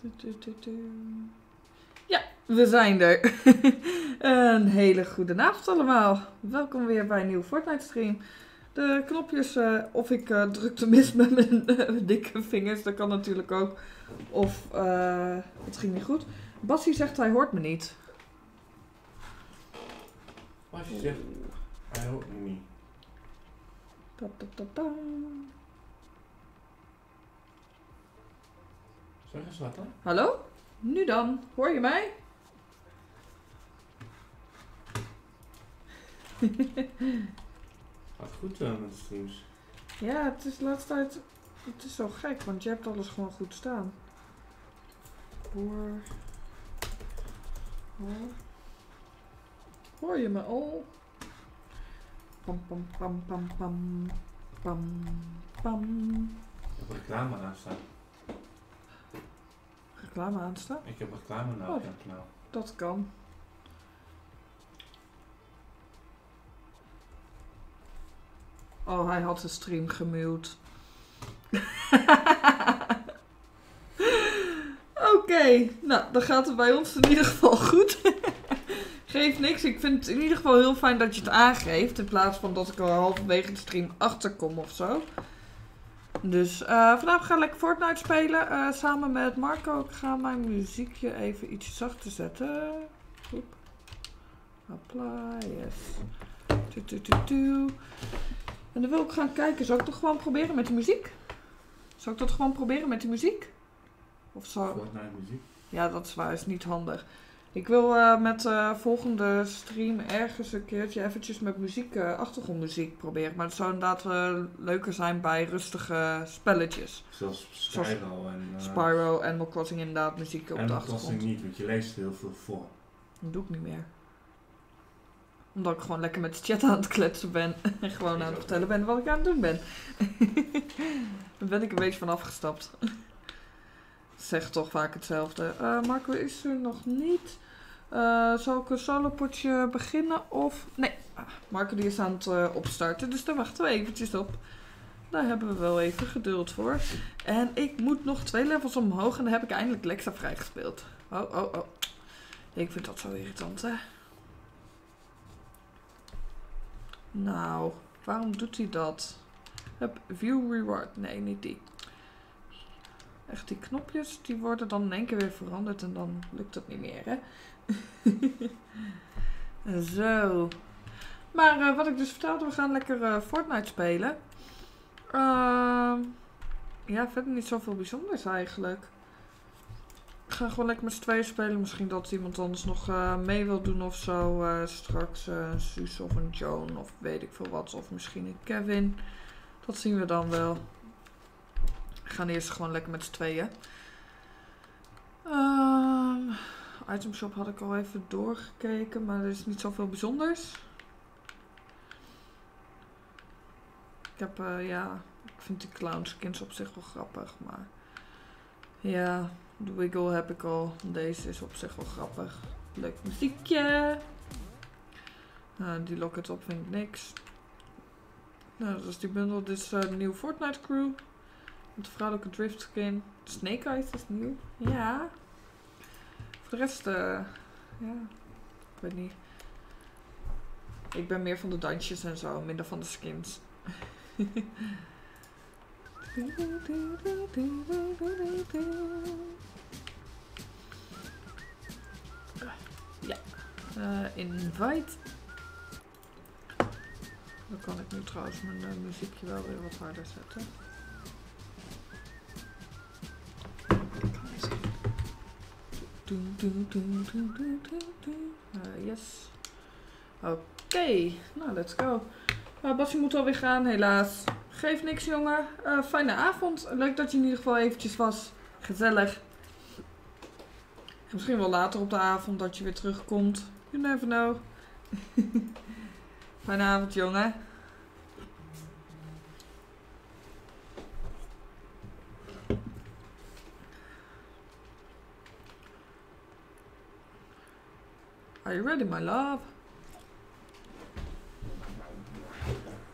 Ja, we zijn er. Een hele goede avond allemaal. Welkom weer bij een nieuwe Fortnite stream. De knopjes, of ik druk te mis met mijn dikke vingers, dat kan natuurlijk ook. Of het ging niet goed. Bassie zegt hij hoort me niet. Wat je zegt, hij hoort me niet. Zeg eens wat dan. Hallo? Nu dan, hoor je mij? Gaat goed met de streams. Ja, het is de laatste tijd. Het is zo gek, want je hebt alles gewoon goed staan. Hoor je me al? Pam pam pam pam pam pam pam. Ik heb reclame aanstaan. Reclame aanstaan? Ik heb reclame nou op jouw kanaal. Dat kan. Oh, hij had de stream gemute. Oké, nou, dan gaat het bij ons in ieder geval goed. Geeft niks. Ik vind het in ieder geval heel fijn dat je het aangeeft. In plaats van dat ik al halverwege de stream achterkom of zo. Dus vandaag ga ik lekker Fortnite spelen. Samen met Marco. Ik ga mijn muziekje even iets zachter zetten. Oep. Hopla, yes. En dan wil ik gaan kijken. Zal ik toch gewoon proberen met de muziek? Zal ik dat gewoon proberen met de muziek? Of zo? Fortnite muziek? Ja, dat is waar. Is niet handig. Ik wil met de volgende stream ergens een keertje eventjes met muziek, achtergrondmuziek proberen. Maar het zou inderdaad leuker zijn bij rustige spelletjes. Zoals Spyro en... Spyro, Animal Crossing inderdaad, muziek op de Animal achtergrond. Crossing niet, want je leest heel veel voor. Dat doe ik niet meer. Omdat ik gewoon lekker met de chat aan het kletsen ben. En gewoon aan het vertellen ben wat ik aan het doen ben. Daar ben ik een beetje van afgestapt. Zeg toch vaak hetzelfde. Marco is er nog niet. Zal ik een solopotje beginnen of... Nee, Marco die is aan het opstarten. Dus daar wachten we eventjes op. Daar hebben we wel even geduld voor. En ik moet nog 2 levels omhoog. En dan heb ik eindelijk Lexa vrijgespeeld. Oh. Ik vind dat zo irritant, hè. Nou, waarom doet hij dat? View reward. Nee, niet die. Echt, die knopjes, die worden dan in één keer weer veranderd en dan lukt dat niet meer, hè? Zo. Maar wat ik dus vertelde, we gaan lekker Fortnite spelen. Ja, verder niet zoveel bijzonders eigenlijk. We gaan gewoon lekker met z'n tweeën spelen. Misschien dat iemand anders nog mee wil doen of zo. Straks een Suus of een Joan of weet ik veel wat. Of misschien een Kevin. Dat zien we dan wel. We gaan eerst gewoon lekker met z'n tweeën. Itemshop had ik al even doorgekeken, maar er is niet zoveel bijzonders. Ik heb, ik vind die clownskins op zich wel grappig, maar... Ja, de Wiggle heb ik al. Deze is op zich wel grappig. Leuk muziekje. Die locket op vind ik niks. Nou, dat is die bundel. Dit is de nieuwe Fortnite crew. Met de vrouwelijke drift skin. Snake Eyes is nieuw. Ja. Voor de rest, ja. Ik weet niet. Ik ben meer van de dansjes en zo. Minder van de skins. Ja. Invite. Dan kan ik nu trouwens mijn muziekje wel weer wat harder zetten. Yes. Oké. Nou, let's go. Bassie moet alweer gaan, helaas. Geeft niks, jongen. Fijne avond. Leuk dat je in ieder geval eventjes was. Gezellig. Misschien wel later op de avond dat je weer terugkomt. You never know. Fijne avond, jongen. Are you ready, my love?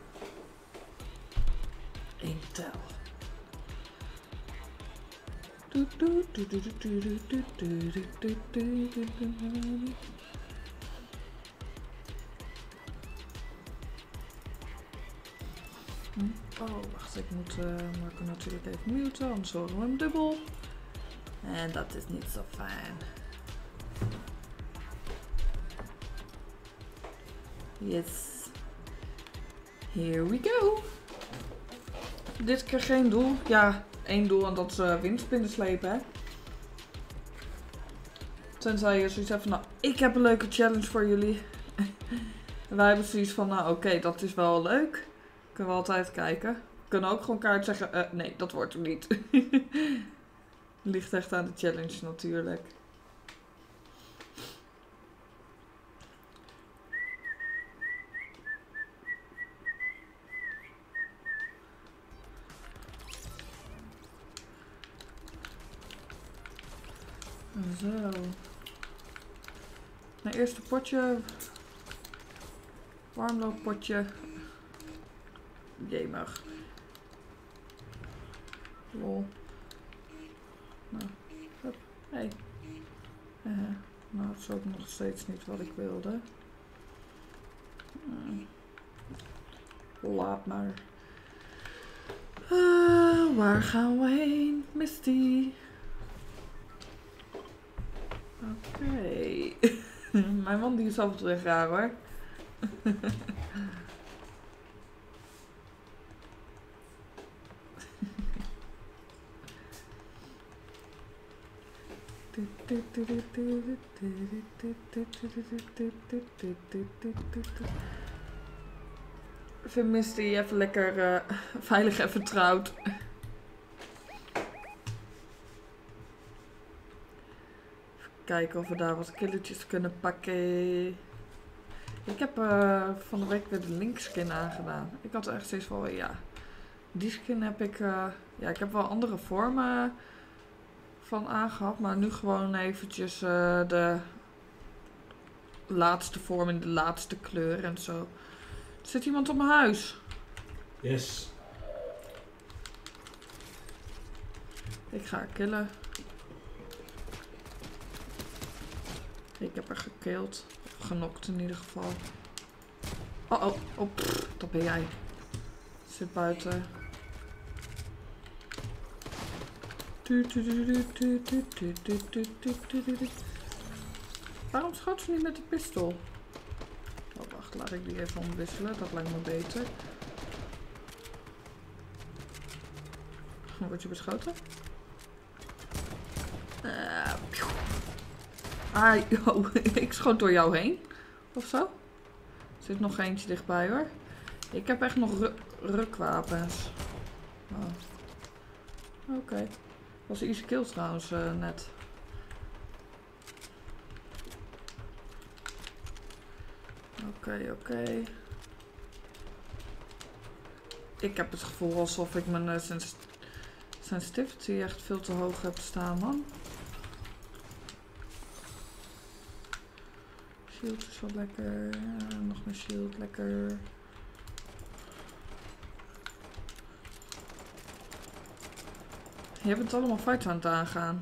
Intel. Oh, wacht, ik moet Marco natuurlijk even muten, anders horen we hem dubbel. En dat is niet zo fijn. Yes. Here we go. Dit keer geen doel. Ja, één doel en dat is windspinnen slepen, hè. Tenzij je zoiets hebt van, nou, ik heb een leuke challenge voor jullie. En wij hebben zoiets van, nou oké, dat is wel leuk. Kunnen we altijd kijken. We kunnen ook gewoon kaart zeggen, nee, dat wordt hem niet. Ligt echt aan de challenge natuurlijk. Zo. Mijn eerste potje. Warmlooppotje. Jemig. Lol. Nou, hup. Hey. Nou, dat is ook nog steeds niet wat ik wilde. Laat maar. Waar gaan we heen, Misty? Oké. Mijn man die is af en toe echt raar hoor. Ik vind Misty even lekker veilig en vertrouwd. Kijken of we daar wat killertjes kunnen pakken. Ik heb van de week weer de link skin aangedaan. Ik had echt steeds van, ja, die skin heb ik, ja, ik heb wel andere vormen van aangehad, maar nu gewoon eventjes de laatste vorm in de laatste kleur en zo. Er zit iemand op mijn huis. Yes. Ik ga haar killen. Ik heb haar gekild. Of genokt in ieder geval. Oh, oh, oh, pff, dat ben jij. Zit buiten. Waarom schoot ze niet met de pistool? Oh, wacht, laat ik die even omwisselen. Dat lijkt me beter. Word je beschoten? Oh, ik schoot door jou heen. Of zo. Er zit nog eentje dichtbij hoor. Ik heb echt nog rukwapens. Oh. Oké. Was een easy kill trouwens net. Oké. Ik heb het gevoel alsof ik mijn sensitivity echt veel te hoog heb staan, man. Shield is wel lekker. Nog meer shield, lekker. Je bent allemaal fights aan het aangaan.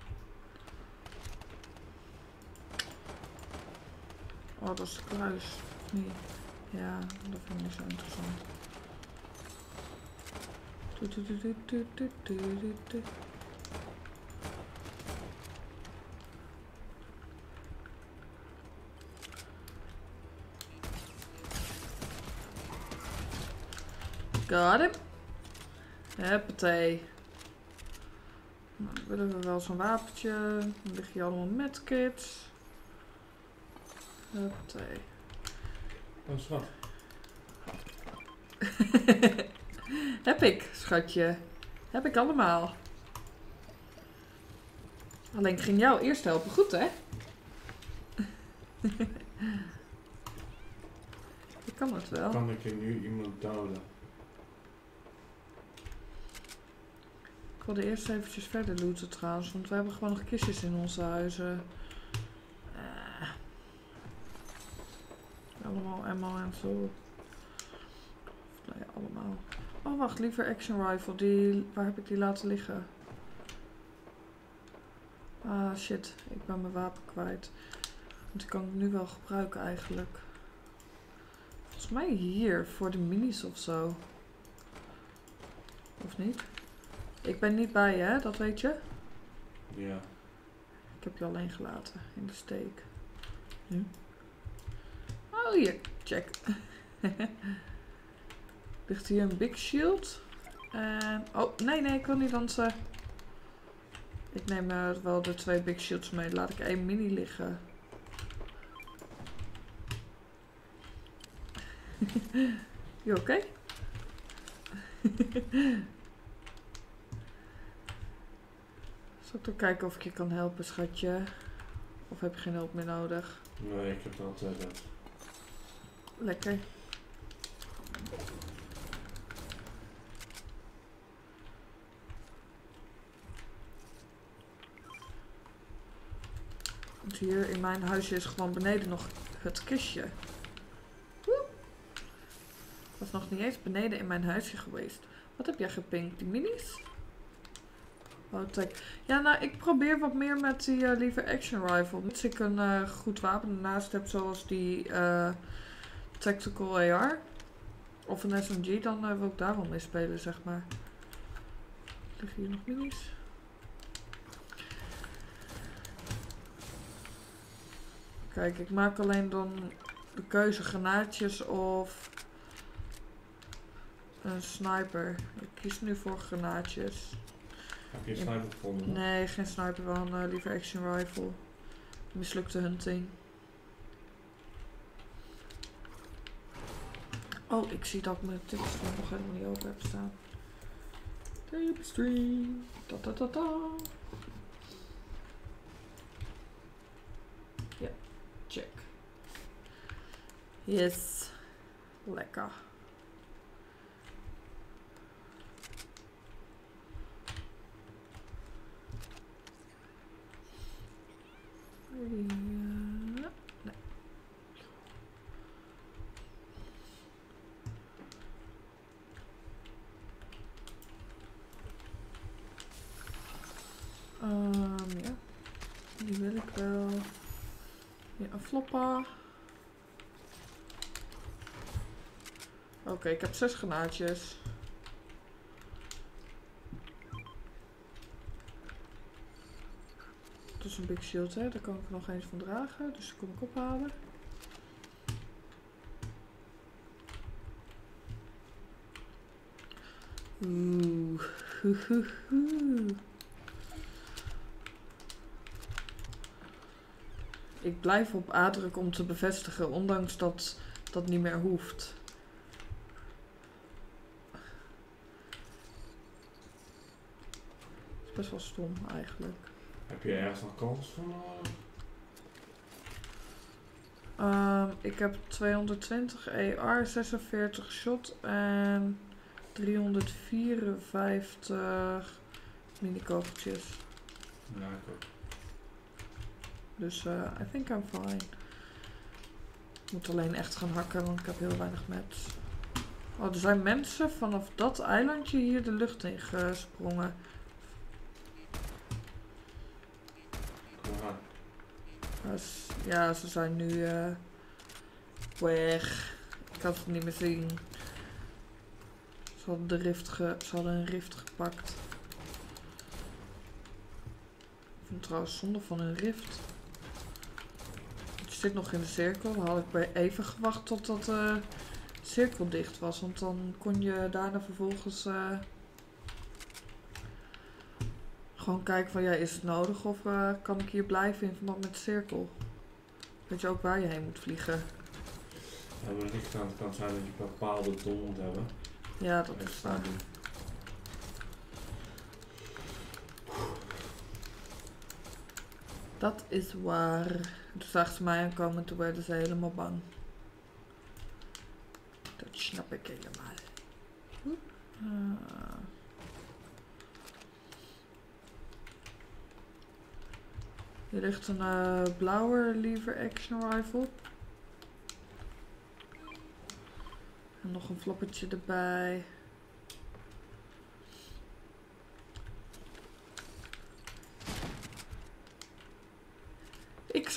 Oh, dat is de kruis. Nee. Ja, dat vind ik niet zo interessant. Got him. Huppatee. Nou, dan willen we wel zo'n wapentje. Dan lig je allemaal medkits. Huppatee. Oh, schat. Heb ik, schatje. Heb ik allemaal. Alleen ik ging jou eerst helpen. Goed, hè? Ik kan het wel. Kan ik er nu iemand doden? Ik wilde eerst eventjes verder looten trouwens. Want we hebben gewoon nog kistjes in onze huizen. Allemaal ammo en zo. Nee, allemaal. Oh, wacht. Liever action rifle. Waar heb ik die laten liggen? Ah shit, ik ben mijn wapen kwijt. Want die kan ik nu wel gebruiken eigenlijk. Volgens mij hier, voor de minis of zo. Of niet? Ik ben niet bij je, hè? Dat weet je? Ja. Ik heb je alleen gelaten in de steek. Hm? Oh, hier. Check. Ligt hier een big shield. En... Oh, nee, ik wil niet dansen. Ik neem wel de 2 big shields mee. Laat ik 1 mini liggen. Je oké? Zal ik ook kijken of ik je kan helpen, schatje? Of heb je geen hulp meer nodig? Nee, ik heb dat net. Lekker. Want hier in mijn huisje is gewoon beneden nog het kistje. Woe! Ik was nog niet eens beneden in mijn huisje geweest. Wat heb jij gepinkt? Die minis? Oh, tech. Ja, nou, ik probeer wat meer met die liever action rifle. Als ik een goed wapen ernaast heb, zoals die tactical AR. Of een SMG, dan wil ik daar wel mee spelen, zeg maar. Liggen hier nog minis? Kijk, ik maak alleen dan de keuze granaatjes of een sniper. Ik kies nu voor granaatjes. Heb je een sniper gevonden? Nee, geen sniper, wel een liever action rifle. Mislukte hunting. Oh, ik zie dat ik mijn tipstream nog helemaal niet open heb staan. Tipstream. Ja, check. Yes. Lekker. Ja. Nee. Ja. Die wil ik wel. Ja, een floppa. Oké, ik heb 6 granaatjes. Dat is een big shield, hè. Daar kan ik er nog eens van dragen. Dus die kom ik ophalen. Oeh. Ik blijf op A drukken om te bevestigen, ondanks dat dat niet meer hoeft. Dat is best wel stom eigenlijk. Heb je ergens nog kans van? Ik heb 220 AR, 46 shot en 354 mini-kogeltjes. Ja, ik ook. Dus I think I'm fine. Ik moet alleen echt gaan hakken, want ik heb heel weinig mats. Oh, er zijn mensen vanaf dat eilandje hier de lucht in gesprongen. Kom maar. Ja, ze zijn nu weg. Ik kan het niet meer zien. Ze hadden een rift gepakt. Ik vind het trouwens zonde van een rift. Het zit nog in de cirkel. Dan had ik bij even gewacht totdat de cirkel dicht was. Want dan kon je daarna vervolgens gewoon kijken van ja, is het nodig of kan ik hier blijven in verband met de cirkel? Weet je ook waar je heen moet vliegen? Ja, maar het kan zijn dat je bepaalde doel moet hebben. Ja, dat is waar. Dat is waar. Toen zag ze mij aankomen en toen werden ze helemaal bang. Dat snap ik helemaal. Hier ligt een blauwe lever action rifle. En nog een floppertje erbij.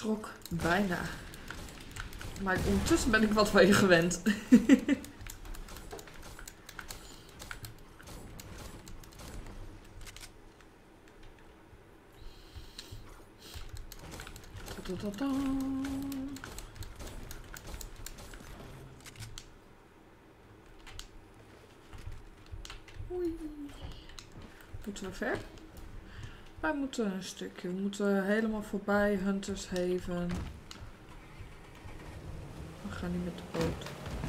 schrok bijna. Maar ondertussen ben ik wat van je gewend. Oei. Moeten we ver? Wij moeten een stukje. We moeten helemaal voorbij Hunters Haven. We gaan niet met de boot.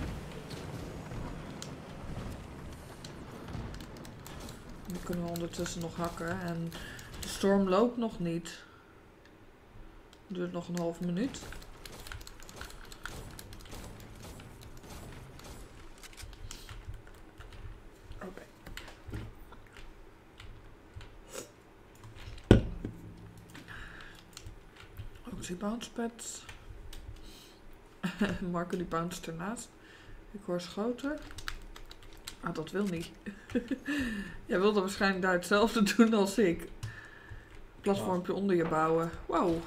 Nu kunnen we ondertussen nog hakken. En de storm loopt nog niet. Het duurt nog een half minuut. Oké. Ook die bounce pads. Marco die bounce ernaast. Ik hoor schoten. Ah, dat wil niet. Jij wilde waarschijnlijk daar hetzelfde doen als ik. Platformpje onder je bouwen. Wow.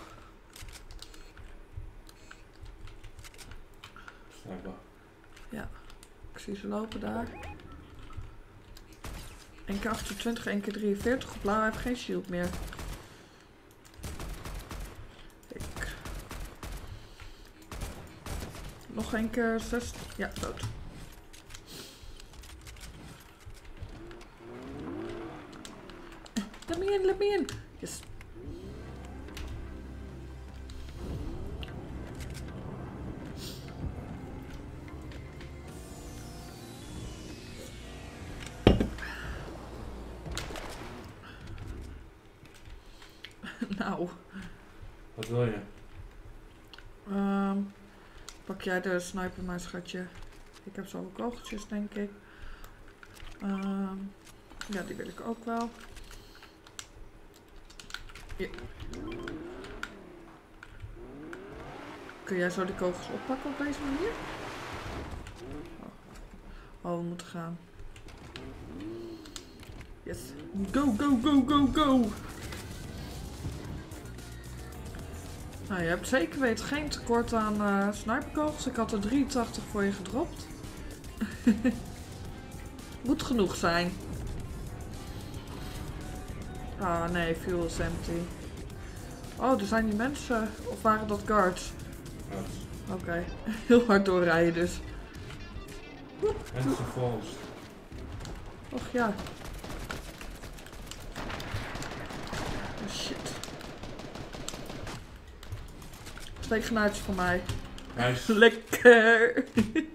Ja, ik zie ze lopen daar. 1 keer 28, 1 keer 43. Blauw heeft geen shield meer. Nog 1 keer 6. Ja, dood. Let me in, let me in. Yes. Nou. Wat wil je? Pak jij de sniper maar, schatje. Ik heb zo kogeltjes, denk ik. Ja, die wil ik ook wel. Ja. Kun jij zo die kogels oppakken op deze manier? Oh, we moeten gaan. Yes. Go, go, go, go, go! Nou, je hebt zeker weten geen tekort aan sniperkogels. Ik had er 83 voor je gedropt. Moet genoeg zijn. Ah nee, fuel is empty. Oh, er zijn die mensen. Of waren dat guards? Guards. Oké. Heel hard doorrijden dus. Mensen vals. Och ja. Oh shit. 2 granaatjes van mij. Nice. Lekker.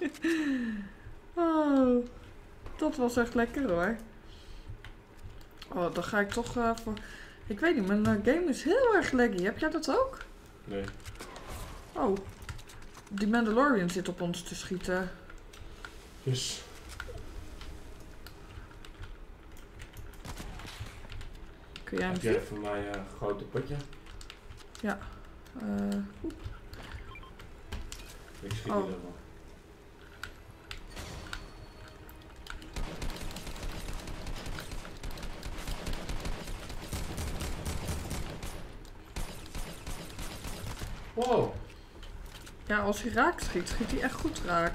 Oh, dat was echt lekker hoor. Oh, dan ga ik toch voor... Ik weet niet, mijn game is heel erg laggy. Heb jij dat ook? Nee. Oh. Die Mandalorian zit op ons te schieten. Dus. Kun jij hem Heb zien? jij voor mij een grote potje? Ja. Ik schiet Oh. er wel. Wow. Ja, als hij raak schiet, schiet hij echt goed raak.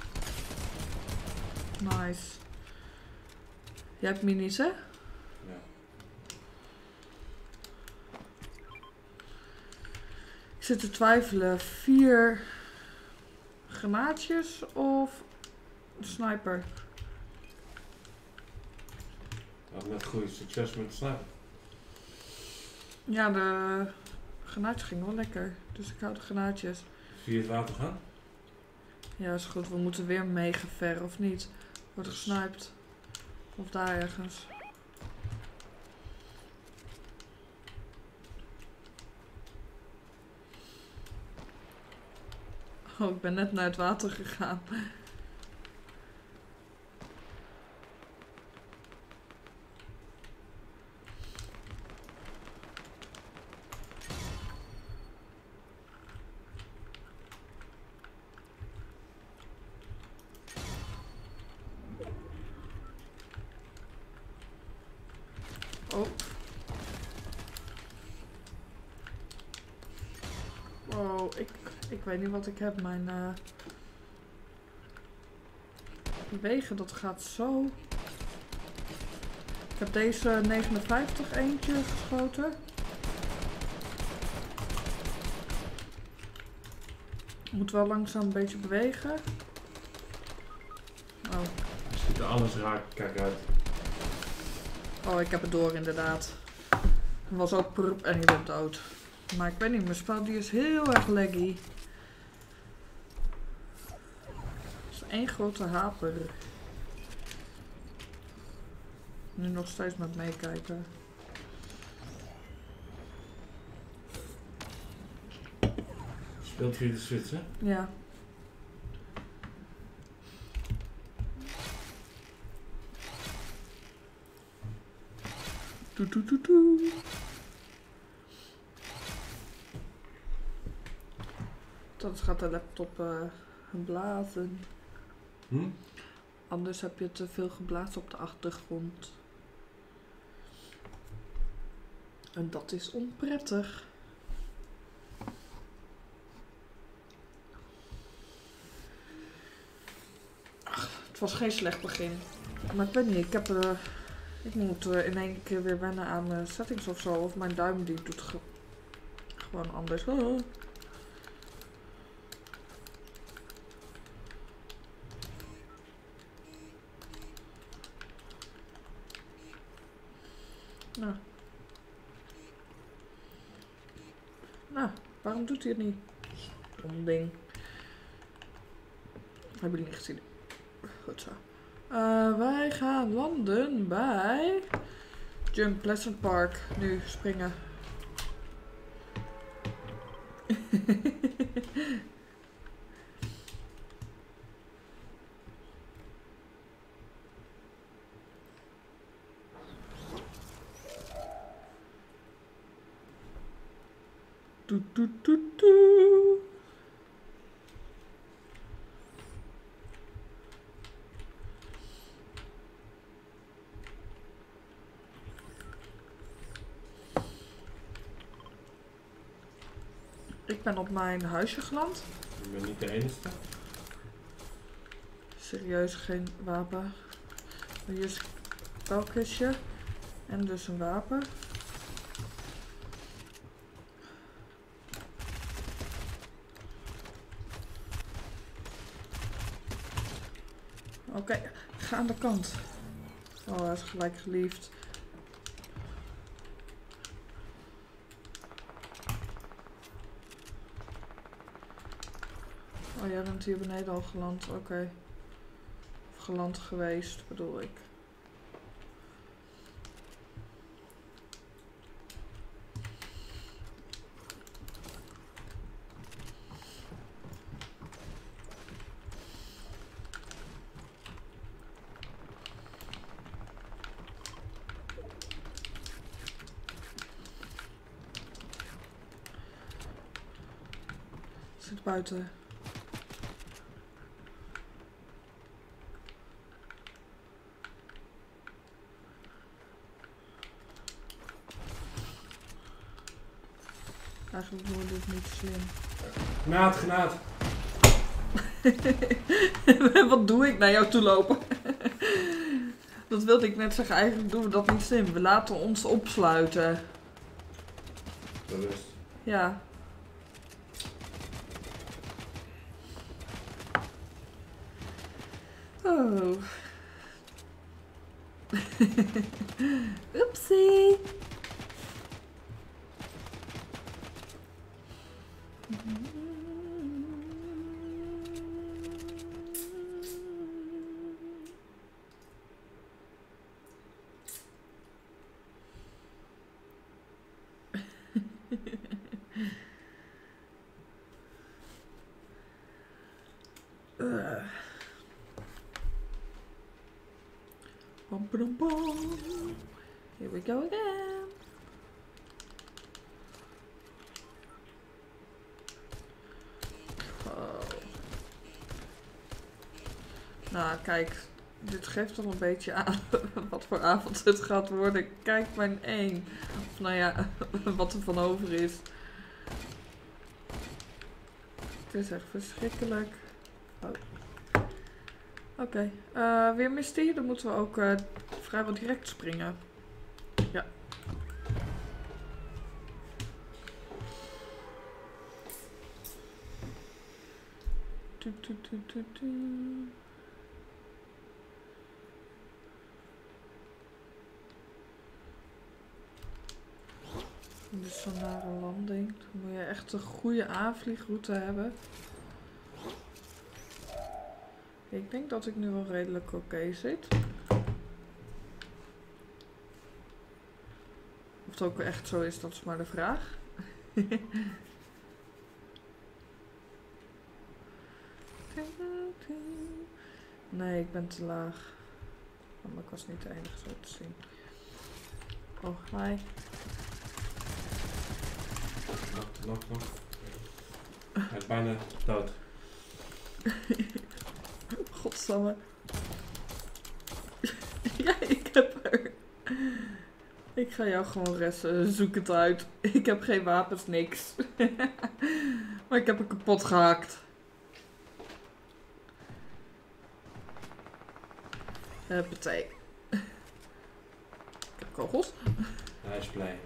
Nice. Jij hebt minis, hè? Ja. Ik zit te twijfelen. 4 granaatjes of een sniper? Had met goede succes met de sniper. Ja, de granaatjes gingen wel lekker. Dus ik hou de granaatjes. Via het water gaan? Ja, is goed. We moeten weer mega ver, of niet? Wordt gesniped. Of daar ergens. Oh, ik ben net naar het water gegaan. Oh. Ik weet niet wat ik heb. Mijn wegen, dat gaat zo. Ik heb deze 59 eentje geschoten. Moet wel langzaam een beetje bewegen. Oh. Schiet alles raak, kijk uit. Oh, ik heb het door inderdaad. Het was ook prp en je bent dood. Maar ik weet niet, mijn spel die is heel erg laggy. Het is één grote haper. Nu nog steeds met meekijken. Speelt jullie de Switch, hè? Ja. Doe doe doe doe. Dat gaat de laptop blazen. Hm? Anders heb je te veel geblazen op de achtergrond. En dat is onprettig. Ach, het was geen slecht begin. Maar ik weet niet, ik moet in één keer weer wennen aan settings of zo. Of mijn duim die doet gewoon anders. Oh. Nou, waarom doet hij het niet? Stom ding. Hebben jullie niet gezien? Goed zo. Wij gaan landen bij Jump Pleasant Park. Nu springen. Doe doe doe doe. Ik ben op mijn huisje geland. Ik ben niet de enige. Serieus geen wapen. Hier is een spelkistje. En dus een wapen. Oké, ga aan de kant. Oh, hij is gelijk geliefd. Oh, jij bent hier beneden al geland. Oké. Of geland geweest, bedoel ik. Zit buiten. Eigenlijk wordt dit niet slim. Granaat. Wat doe ik naar jou toe lopen? Dat wilde ik net zeggen. Eigenlijk doen we dat niet slim. We laten ons opsluiten. Bewust. Ja. Oh. Oepsie. Bum, bum, bum. Here we go again. Oh. Nou, kijk. Dit geeft toch een beetje aan wat voor avond het gaat worden. Kijk mijn 1. Of nou ja, wat er van over is. is echt verschrikkelijk. Oh. Oké. Weer Misty. Dan moeten we ook vrijwel direct springen. Ja. Dit is zo'n nare landing. Dan moet je echt een goede aanvliegroute hebben. Ik denk dat ik nu wel redelijk oké zit. Of het ook echt zo is, dat is maar de vraag. Nee, ik ben te laag. Oh, maar ik was niet de enige zo te zien. Oh, hi. Nog. Hij is bijna dood. Godsamme. Ja, ik heb er. Ik ga jou gewoon resten. Zoek het uit. Ik heb geen wapens, niks. Maar ik heb hem kapot gehakt. Partij. Ik heb kogels. Hij is blij.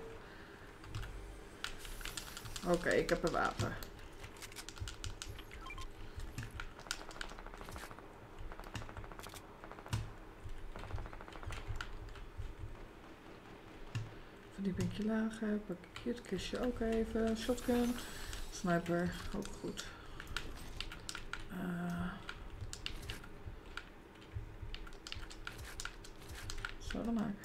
Oké, ik heb een wapen. Verdiepingje lager. Pak ik hier het kistje ook even. Shotgun. Sniper. Ook goed. Zo dan maar.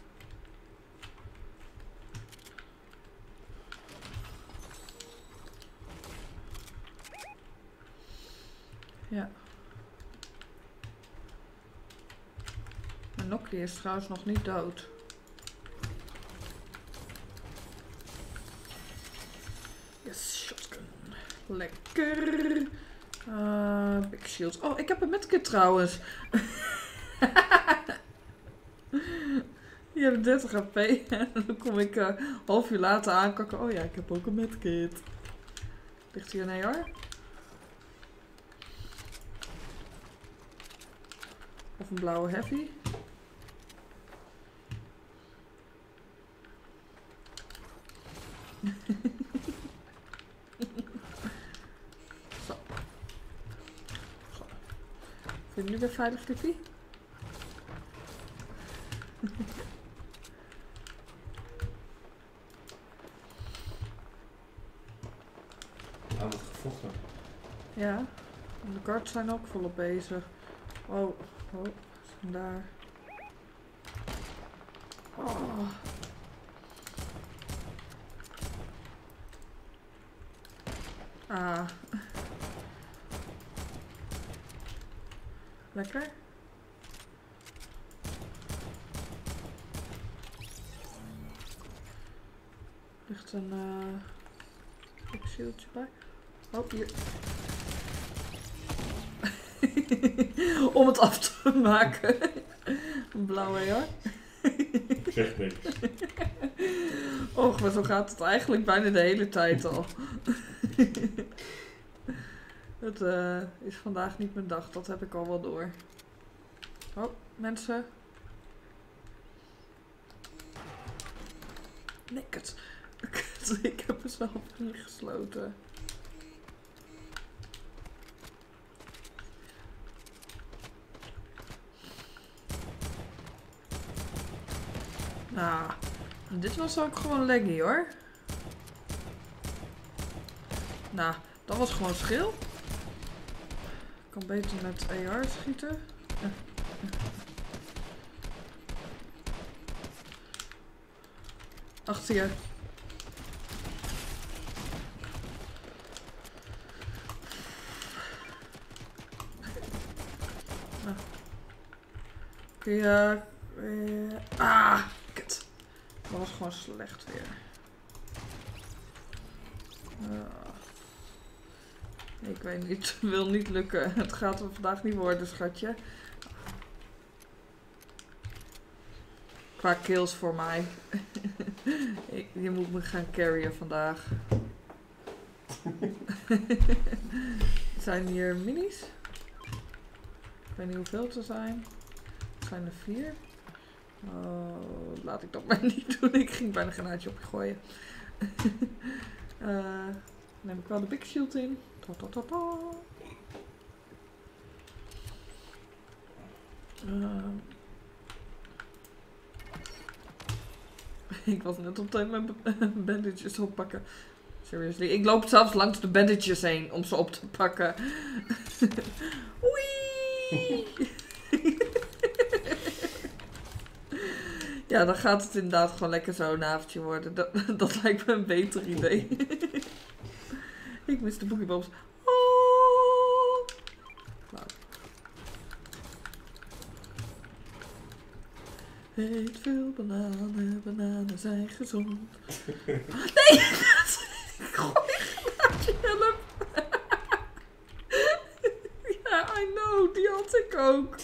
Ja. Mijn Nokkie is trouwens nog niet dood. Yes, shotgun. Lekker. Big shield. Oh, ik heb een medkit trouwens. Je hebt 30 HP. En dan kom ik half uur later aankakken. Oh ja, ik heb ook een medkit. Ligt hier een AR? Of een blauwe heavy? Zo. Vind je nu weer veilig, Tiffy? Aan het gevochten. Ja. En de guards zijn ook volop bezig. Oh, daar. Oh. Ah. Lekker. Ligt een shieldje bij. Oh, hier. Om het af te maken. Een blauwe, ja. Ik zeg niks. Och, maar zo gaat het eigenlijk bijna de hele tijd al. Het is vandaag niet mijn dag, dat heb ik al wel door. Oh, mensen. Nee, kut. Ik heb mezelf ingesloten. Nou, dit was ook gewoon laggy hoor. Nou, dat was gewoon schil. Ik kan beter met AR schieten. Achter je. Kun je... kut. Dat was gewoon slecht weer. Ik weet niet, het wil niet lukken. Het gaat er vandaag niet worden, schatje. Qua kills voor mij. Je moet me gaan carryen vandaag. Zijn hier minis? Ik weet niet hoeveel het er zijn. Er zijn er 4. Oh, laat ik dat maar niet doen. Ik ging bijna een granaatje op je gooien. Neem ik wel de big shield in. Ta -ta -ta -ta. Ik was net op tijd mijn bandages oppakken. Seriously, ik loop zelfs langs de bandages heen om ze op te pakken. Oei! Ja, dan gaat het inderdaad gewoon lekker zo een avondje worden. Dat lijkt me een beter idee. Ik mis de boogiebobs. Oh! Nou. Eet veel bananen, bananen zijn gezond. Nee! Gooi graadje, help! Ja, I know, die had ik ook.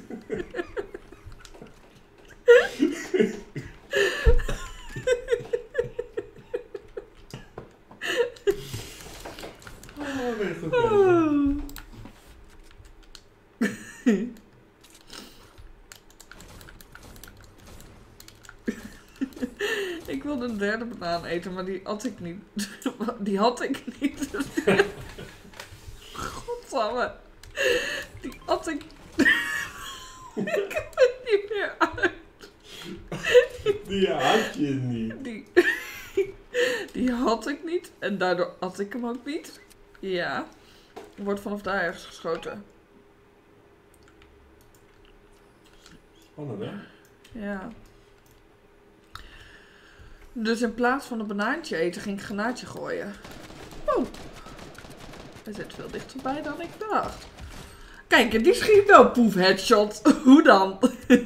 Oh, ben je goed bezig. Oh. Ik wilde een derde banaan eten, maar die had ik niet. Die had ik niet. Godsamme. Die had ik. Ik heb het niet meer uit. Die had je niet. Die had ik niet. En daardoor had ik hem ook niet. Ja. Er wordt vanaf daar ergens geschoten. Spannend, hè? Ja. Dus in plaats van een banaantje eten, ging ik een granaatje gooien. Oh. Hij zit veel dichterbij dan ik dacht. Kijk, en die schiet wel poef headshot. Hoe dan?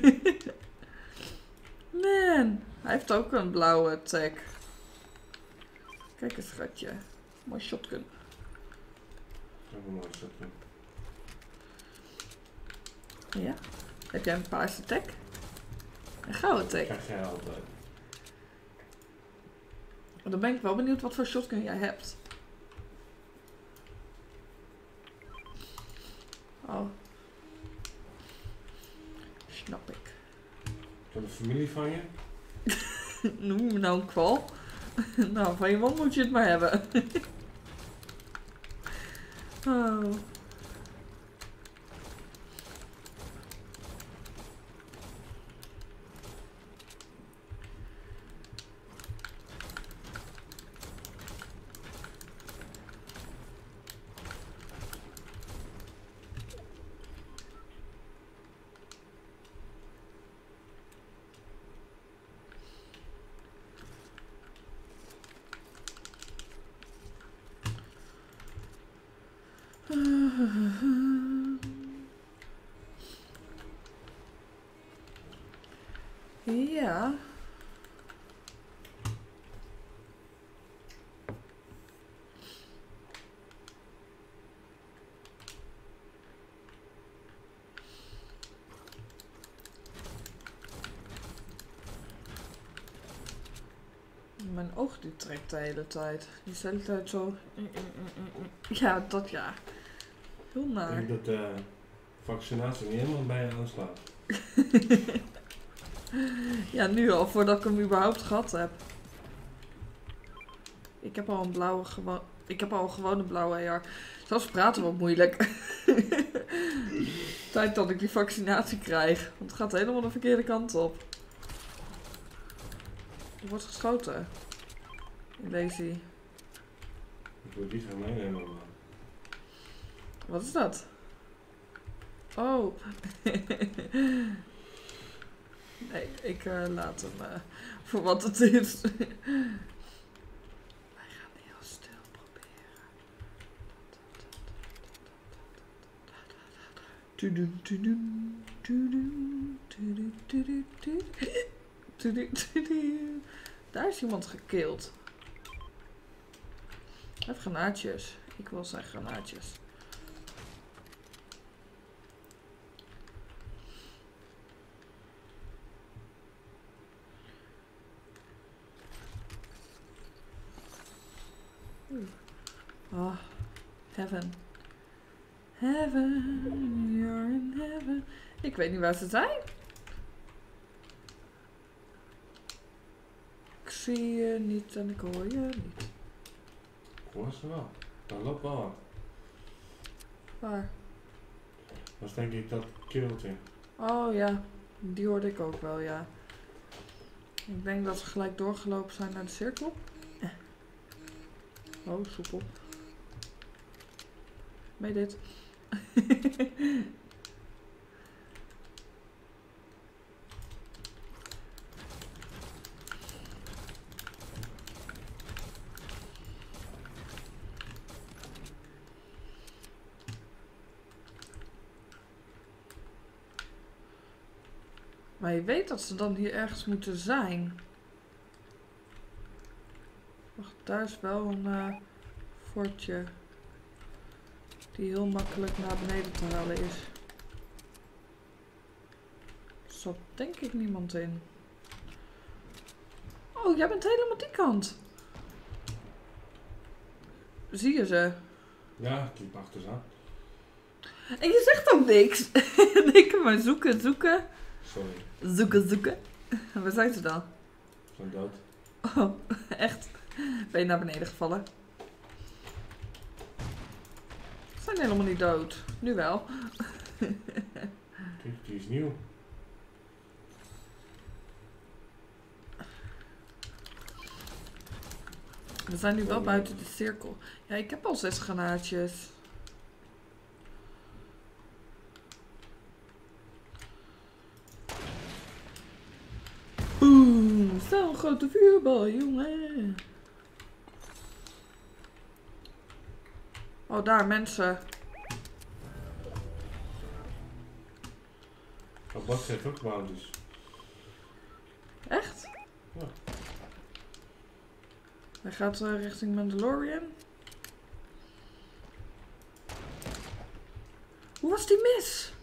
Man. Hij heeft ook een blauwe tag. Kijk eens, schatje. Mooi shotgun. Dat is een mooie shotgun. Ja. Heb jij een paarse tag? Een gouden tag. Krijg jij altijd. Dan ben ik wel benieuwd wat voor shotgun jij hebt. Oh. Snap ik. Van de familie van je? Noem je me nou een kwal? Nou, van je man moet je het maar hebben. Oh. Ja. Mijn oog die trekt de hele tijd. Die is de hele tijd zo. Ja, dat ja. Heel Ik naar. denk dat de vaccinatie niet helemaal bij je aanslaat. Ja, nu al, voordat ik hem überhaupt gehad heb. Ik heb al een blauwe Ik heb al een gewone blauwe AR. Zelfs praten wordt moeilijk. Tijd dat ik die vaccinatie krijg. Want het gaat helemaal de verkeerde kant op. Er wordt geschoten. Lazy. Ik wil die van mij nemen, man. Wat is dat? Oh. Nee, ik laat hem voor wat het is. Wij gaan heel stil proberen. Tudu, tudu, tudu, tudu, tudu, tudu, tudu, tudu. Daar is iemand gekild. Hij heeft granaatjes. Ik wil zijn granaatjes. Oh, heaven. Heaven, you're in heaven. Ik weet niet waar ze zijn. Ik zie je niet en ik hoor je niet. Ik hoor ze wel. Daar loopt wel wat. Waar? Dat is denk ik dat keeltje. Oh ja, die hoorde ik ook wel, ja. Ik denk dat ze gelijk doorgelopen zijn naar de cirkel. Oh, soepel. Mee dit. Maar je weet dat ze dan hier ergens moeten zijn. Wacht, daar is wel een fortje. Die heel makkelijk naar beneden te halen is. Er zat denk ik niemand in. Oh, jij bent helemaal die kant. Zie je ze? Ja, ik liep achter ze aan. En je zegt ook niks. En ik kan maar zoeken, zoeken. Sorry, Zoeken, zoeken. Waar zijn ze dan? ze zijn dood. Oh, echt? Ben je naar beneden gevallen? Ze zijn helemaal niet dood. Nu wel. Die is nieuw. We zijn nu wel buiten de cirkel. Ja, ik heb al 6 granaatjes. Boom! Zo'n grote vuurbal, jongen. Oh, daar, mensen. Oh, Bas heeft ook gebouwd dus. Echt? Ja. Hij gaat richting Mandalorian. Hoe was die mis?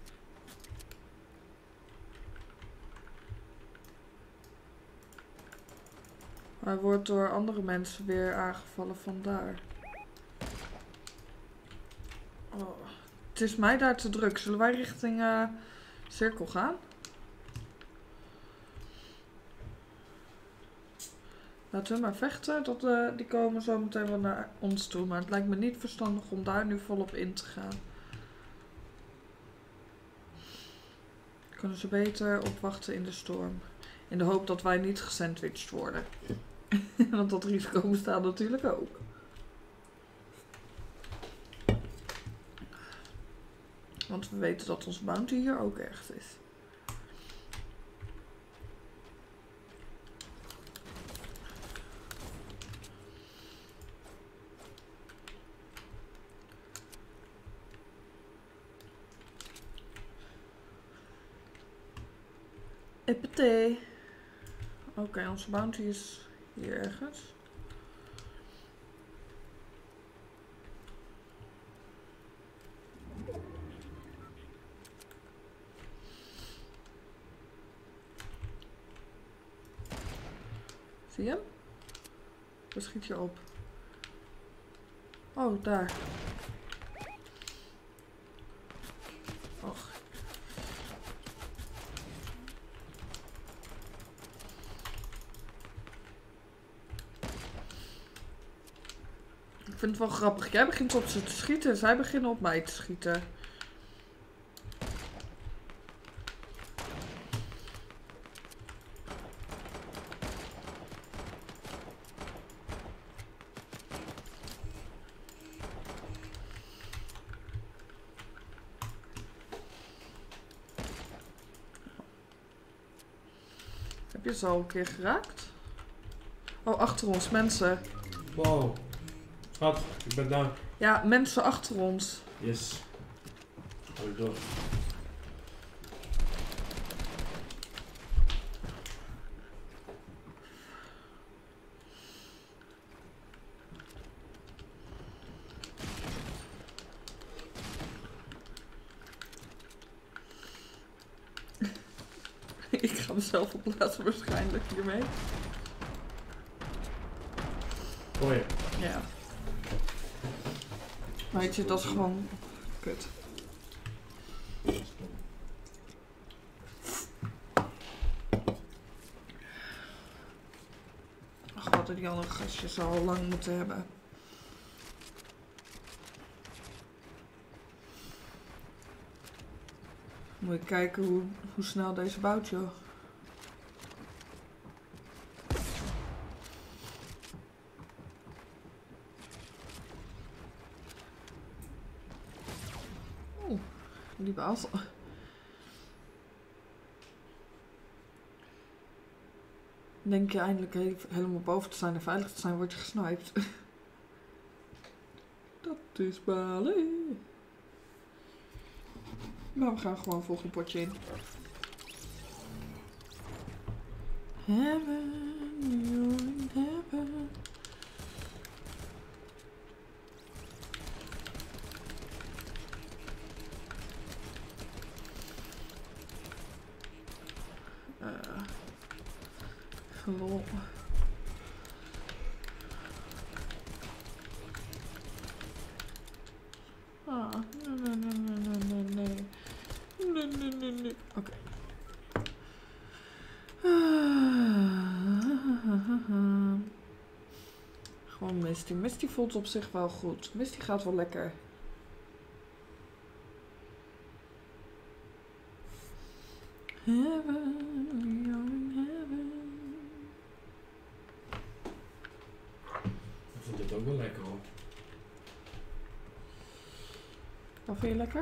Hij wordt door andere mensen weer aangevallen vandaar. Oh, het is mij daar te druk. Zullen wij richting cirkel gaan? Laten we maar vechten. Die komen zo meteen wel naar ons toe. Maar het lijkt me niet verstandig om daar nu volop in te gaan. Kunnen ze beter opwachten in de storm. In de hoop dat wij niet gesandwiched worden. Want dat risico bestaat natuurlijk ook. Want we weten dat onze bounty hier ook ergens is. Epete. Oké, onze bounty is hier ergens. Zie je hem? Waar schiet je op? Oh, daar. Och. Ik vind het wel grappig. Jij begint op ze te schieten. Zij beginnen op mij te schieten. Heb je ze al een keer geraakt? Oh, achter ons, mensen. Wow. Schat, ik ben down. Ja, mensen achter ons. Yes. Ga ik door. Ik ga mezelf opblazen waarschijnlijk hiermee. Oh ja. Ja. Weet je, dat is gewoon kut. Dat is stom. Ach, wat hadden die andere gastjes al lang moeten hebben. Moet je kijken hoe snel deze bouwt, joh. Oeh, die baas. Denk je eindelijk helemaal boven te zijn en veilig te zijn, word je gesniped. Dat is balen. Maar we gaan gewoon volgende potje in. Heaven, you're in heaven. Lol. Ah, nee. Nee. Oké. Gewoon Misty. Misty voelt op zich wel goed. Misty gaat wel lekker. Heaven, you're in heaven. Ik vond dit ook wel lekker hoor. Wat vind je lekker?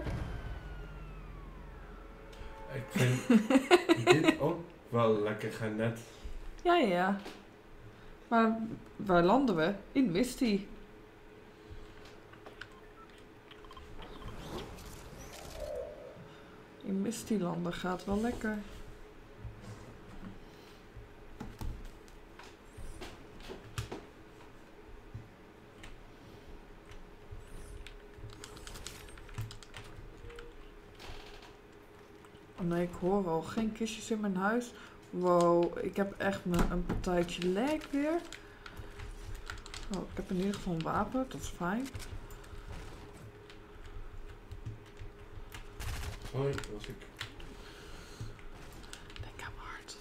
Ik vind dit ook wel lekker gaan net. Ja. Maar waar landen we? In Misty. In Misty landen gaat wel lekker. Oh nee, ik hoor al geen kistjes in mijn huis. Wow, ik heb echt een partijtje lijk weer. Oh, ik heb in ieder geval een wapen, dat is fijn. Hoi, dat was ik. Denk aan mijn hart.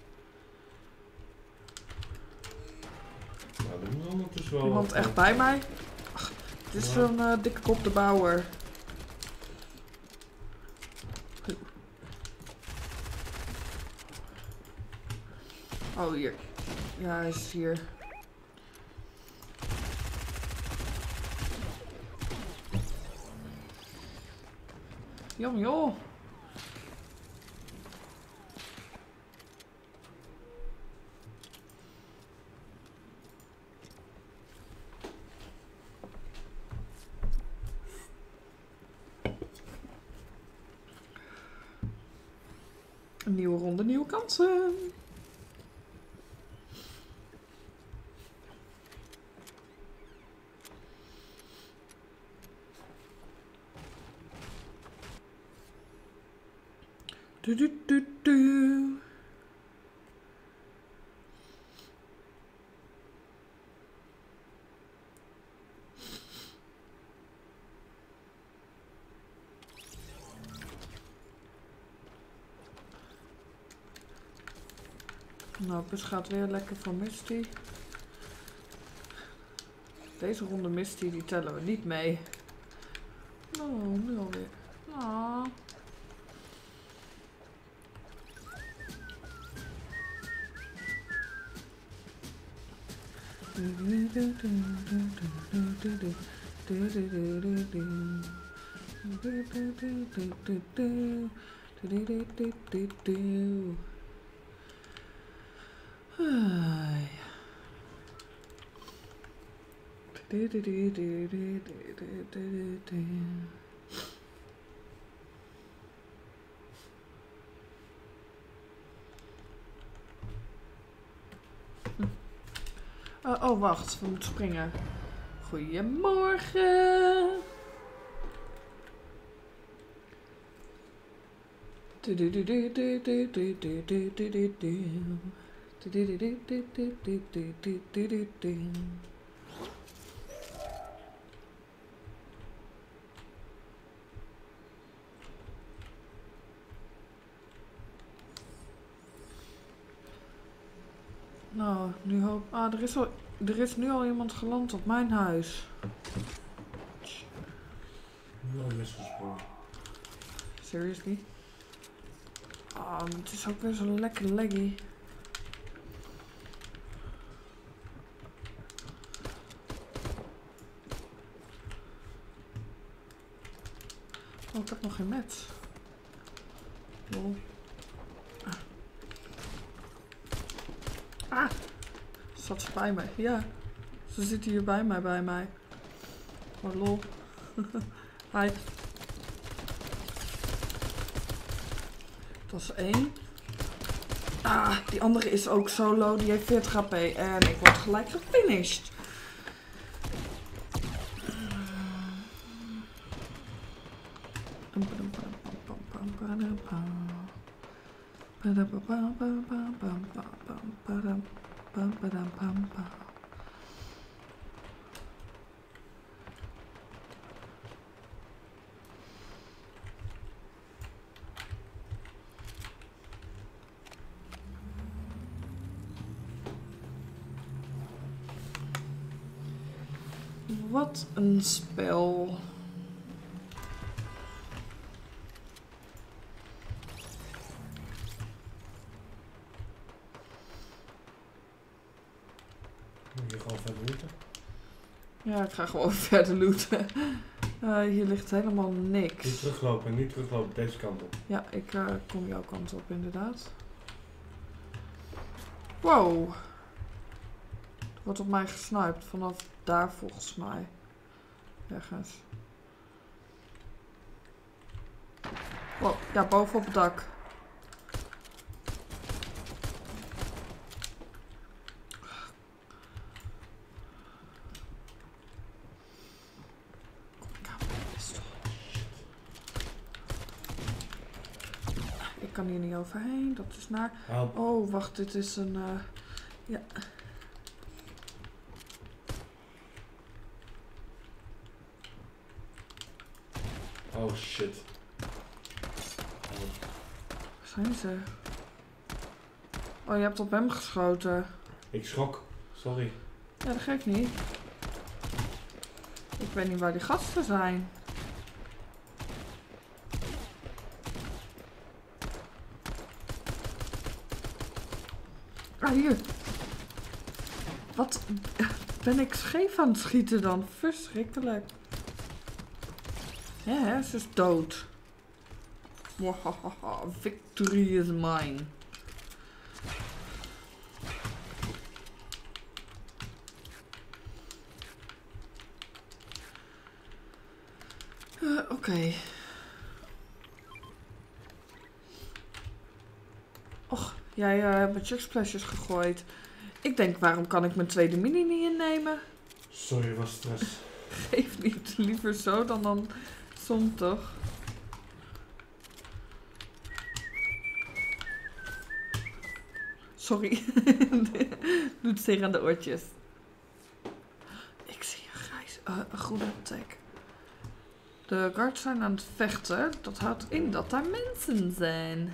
Nou, dat moet ondertussen wel. Iemand echt bij mij? Ach, het is zo'n dikke kop de bouwer. Oh, hier. Ja, hij is hier. Joh. Een nieuwe ronde, nieuwe kansen. Du. Nou, dus gaat weer lekker voor Misty. Deze ronde Misty, die tellen we niet mee. Oh, nu alweer. Ah. Oh, wacht. We moeten springen. Goedemorgen. Nou, nu hoop... Ah, er is nu al iemand geland op mijn huis. Nu al misgesprongen. Seriously? Ah, het is ook weer zo lekker laggy. Oh, ik heb nog geen met. Lol. Ah! Zat ze bij mij? Ja. Ze zit hier bij mij. Oh, lol. Hi. Dat is 1. Ah, die andere is ook solo. Die heeft 40 HP. En ik word gelijk gefinished. Wat een spel. Moet je gewoon verder looten? Ja, ik ga gewoon verder looten. Hier ligt helemaal niks. Niet teruglopen, deze kant op. Ja, ik kom jouw kant op inderdaad. Wow. Er wordt op mij gesniped vanaf daar volgens mij. Ergens. Wow, ja, boven op het dak. Ik kan hier niet overheen, dat is naar. Help. Oh, wacht, dit is een... ja. Oh shit. Waar zijn ze? Oh, je hebt op hem geschoten. Ik schrok. Sorry. Ja, dat geeft niet. Ik weet niet waar die gasten zijn. Ah, hier. Wat ben ik scheef aan het schieten dan? Verschrikkelijk. Ja, ze is dood. Wahaha, victory is mine. Oké. Och, jij hebt mijn chugsplashes gegooid. Ik denk, waarom kan ik mijn tweede mini niet innemen? Sorry, was stress. Geef niet, liever zo dan andersom toch? Sorry. Doet zeer aan de oortjes. Ik zie een groene tag. De guards zijn aan het vechten. Dat houdt in dat daar mensen zijn.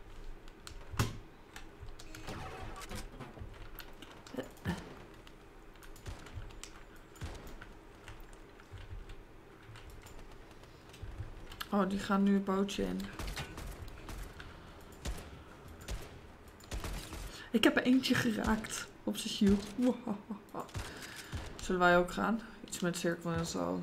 Oh, die gaan nu een bootje in. Ik heb er eentje geraakt op zijn shield. Zullen wij ook gaan? Iets met cirkel en zo.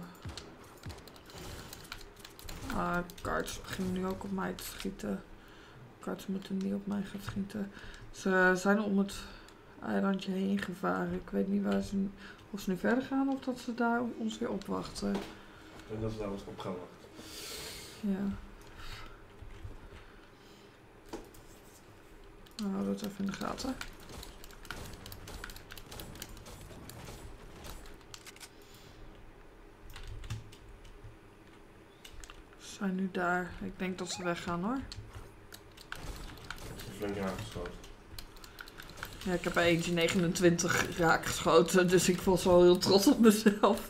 Guards beginnen nu ook op mij te schieten. Guards moeten niet op mij gaan schieten. Ze zijn om het eilandje heen gevaren. Ik weet niet waar ze, of ze nu verder gaan of dat ze daar ons weer opwachten. En dat is daar ons opgewacht. Ja. Nou, houden we het even in de gaten. Ze zijn nu daar. Ik denk dat ze weggaan hoor. Flink aangeschoten. Ja, ik heb er eentje 29 raak geschoten, dus ik was wel heel trots op mezelf.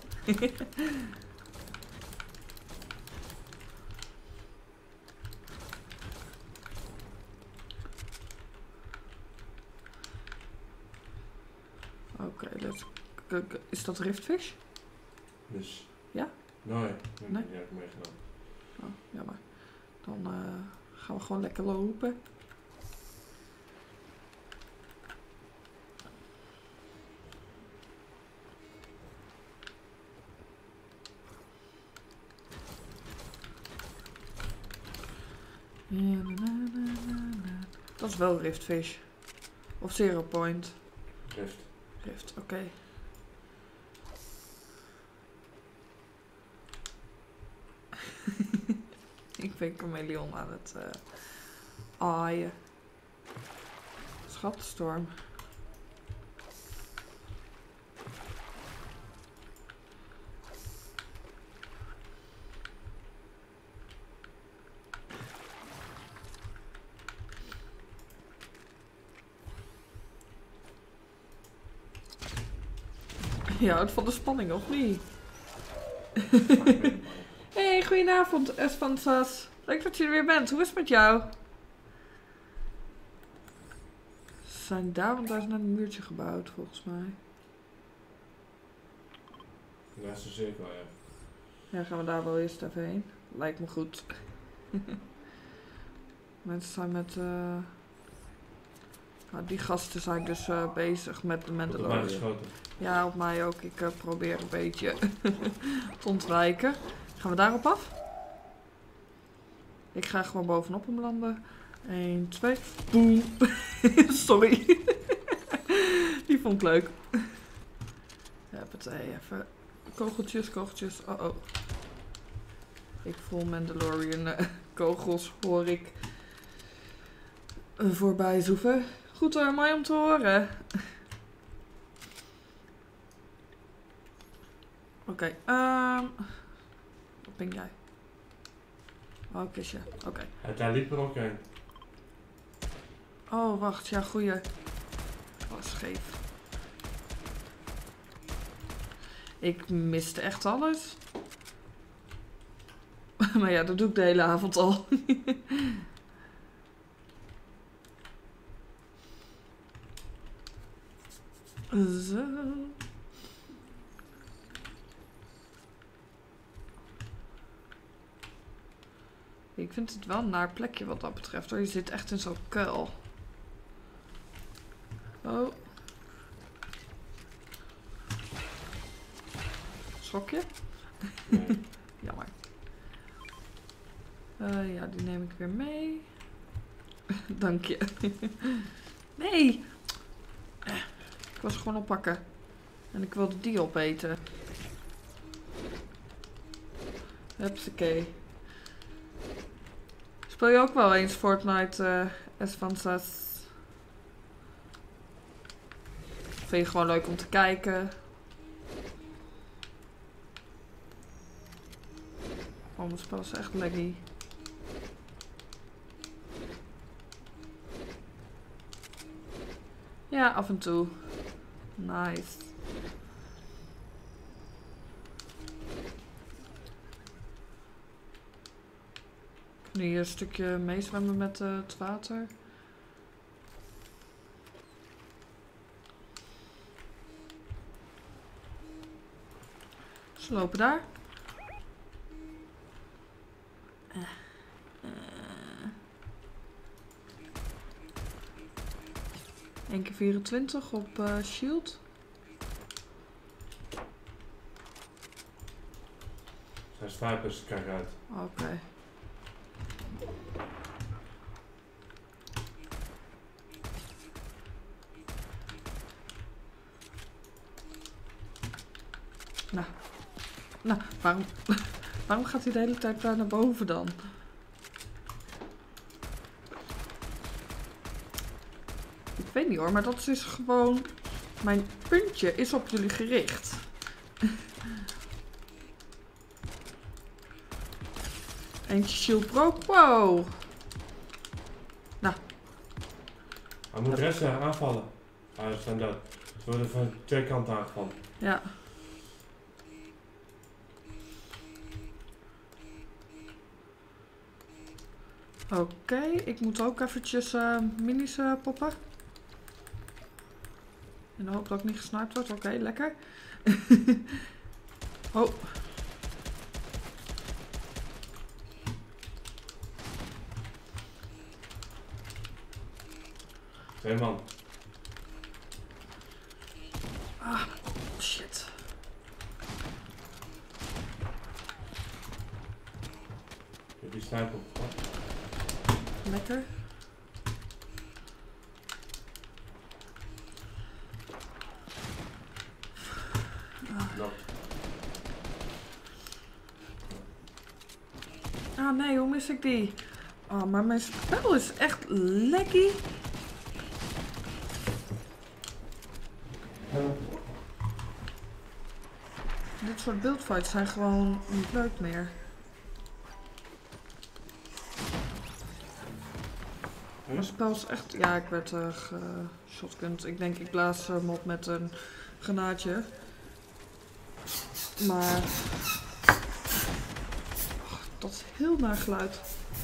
Oké, is dat Riftfish? Dus. Ja? Nee, Nee? die heb ik meegenomen. Oh, jammer. Dan gaan we gewoon lekker lopen. Dat is wel Riftfish. Of Zero Point. Rift. Rift, oké. Ik ben chameleon aan het aaien. Schattenstorm. Je houdt van de spanning, of niet? Hey, goedenavond, Esfansas. Leuk dat je er weer bent. Hoe is het met jou? Ze zijn daar, want daar is net een muurtje gebouwd, volgens mij. Naast de cirkel, ja. Ja, gaan we daar wel eerst even heen. Lijkt me goed. Mensen zijn met... nou, die gasten zijn dus bezig met de Op mij Mandalorian. geschoten. Ja, op mij ook. Ik probeer een beetje te ontwijken. Gaan we daarop af? Ik ga gewoon bovenop hem landen. 1, 2. Boom. Sorry. Die vond ik leuk. Huppatee, even. Kogeltjes, kogeltjes. Oh oh. Ik voel Mandalorian kogels, hoor ik voorbij zoeven. Goed hoor, mooi om te horen. Oké, wat ben jij? Oh, kistje. Oké. Daar liep er ook een. Oh, wacht. Ja, goeie. Oh, scheef. Ik miste echt alles. Maar ja, dat doe ik de hele avond al. Zo. Ik vind het wel een naar plekje wat dat betreft hoor. Je zit echt in zo'n kuil. Oh. Schrok je? Nee. Jammer. Ja, die neem ik weer mee. Dank je. Nee! Ik was gewoon oppakken. En ik wilde die opeten. Hupsakee. Speel je ook wel eens Fortnite, Esfansas? Vind je gewoon leuk om te kijken? Oh, mijn spel is echt laggy. Ja, af en toe. Nice. Nu hier een stukje meezwemmen met het water. Ze lopen daar. 1 keer 24 op shield. Zijn snipers, kijk uit. Oké. Nou, waarom gaat hij de hele tijd daar naar boven dan? Ik weet niet hoor, maar dat is gewoon... Mijn puntje is op jullie gericht. Eentje shield broke. Wow. Nou. Hij moet resten aanvallen. Ah, ze zijn dood. Ze worden van twee kanten aangevallen. Ja. Oké, ik moet ook eventjes minis poppen. In de hoop dat ik niet gesniped word. Oké, lekker. Oh. 2 man. Ah, shit. Ik heb die sniper opgepakt. Lekker. Ah nee, hoe mis ik die? Oh, maar mijn spel is echt laggy. Dit soort buildfights zijn gewoon niet leuk meer. Mijn spel is echt... Ja, ik werd geshotgunned. Ik denk ik blaas hem op met een granaatje. Maar... Oh, dat is heel naar geluid.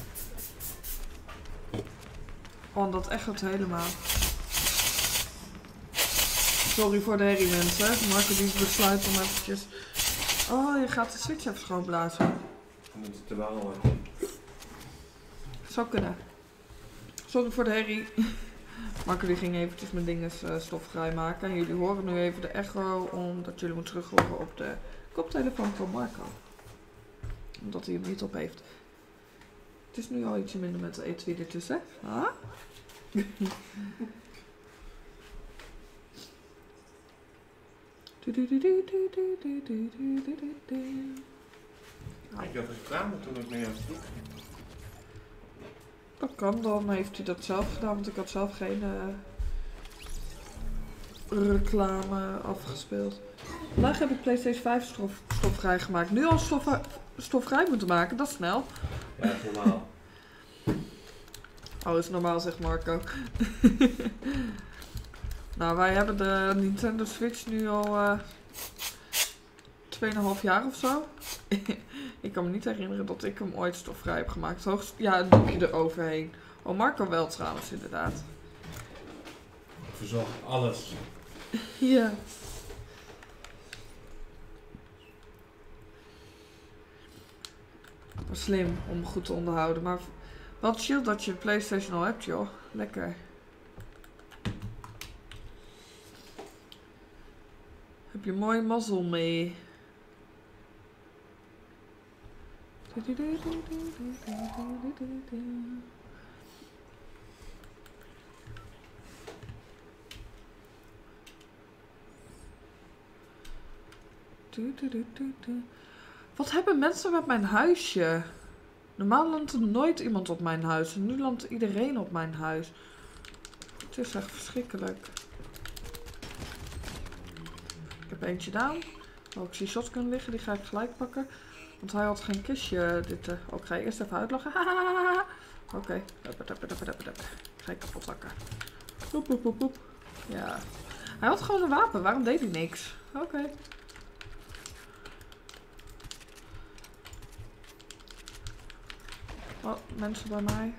Oh, dat echt helemaal. Sorry voor de herrie mensen. Marco die besluit om eventjes... Oh, je gaat de switch even schoonblazen. Dan moet het er wel... Zou kunnen. Sorry voor de herrie. Marco die ging eventjes mijn dingen stofvrij maken. En jullie horen nu even de echo, omdat jullie moeten terug horen op de koptelefoon van Marco. Omdat hij hem niet op heeft. Het is nu al ietsje minder met de E2 ertussen. Ah? Ik had reclame toen ik naar jou vroeg. Dat kan, dan heeft hij dat zelf gedaan, want ik had zelf geen reclame afgespeeld. Vandaag heb ik PlayStation 5 stofvrij gemaakt. Nu al stofvrij moeten maken, dat is snel. Ja, dat is normaal. Oh, is normaal, zegt Marco. Nou, wij hebben de Nintendo Switch nu al 2,5 jaar of zo. Ik kan me niet herinneren dat ik hem ooit stofvrij heb gemaakt. Hoogst, ja, een doekje eroverheen. Oh, Marco wel trouwens, inderdaad. Ik verzorg alles. Ja. Maar slim om goed te onderhouden. Maar wat chill dat je een PlayStation al hebt, joh. Lekker. Heb je mooi mazzel mee. Wat hebben mensen met mijn huisje? Normaal landt er nooit iemand op mijn huis. En nu landt iedereen op mijn huis. Het is echt verschrikkelijk. Ik heb eentje down. Oh, ik zie shotgun liggen. Die ga ik gelijk pakken. Want hij had geen kistje. Oh, ik ga je eerst even uitlachen. Oké. Ga ik kapot hakken. Poep, poep, poep, poep. Ja. Hij had gewoon een wapen. Waarom deed hij niks? Oké. Oh, mensen bij mij.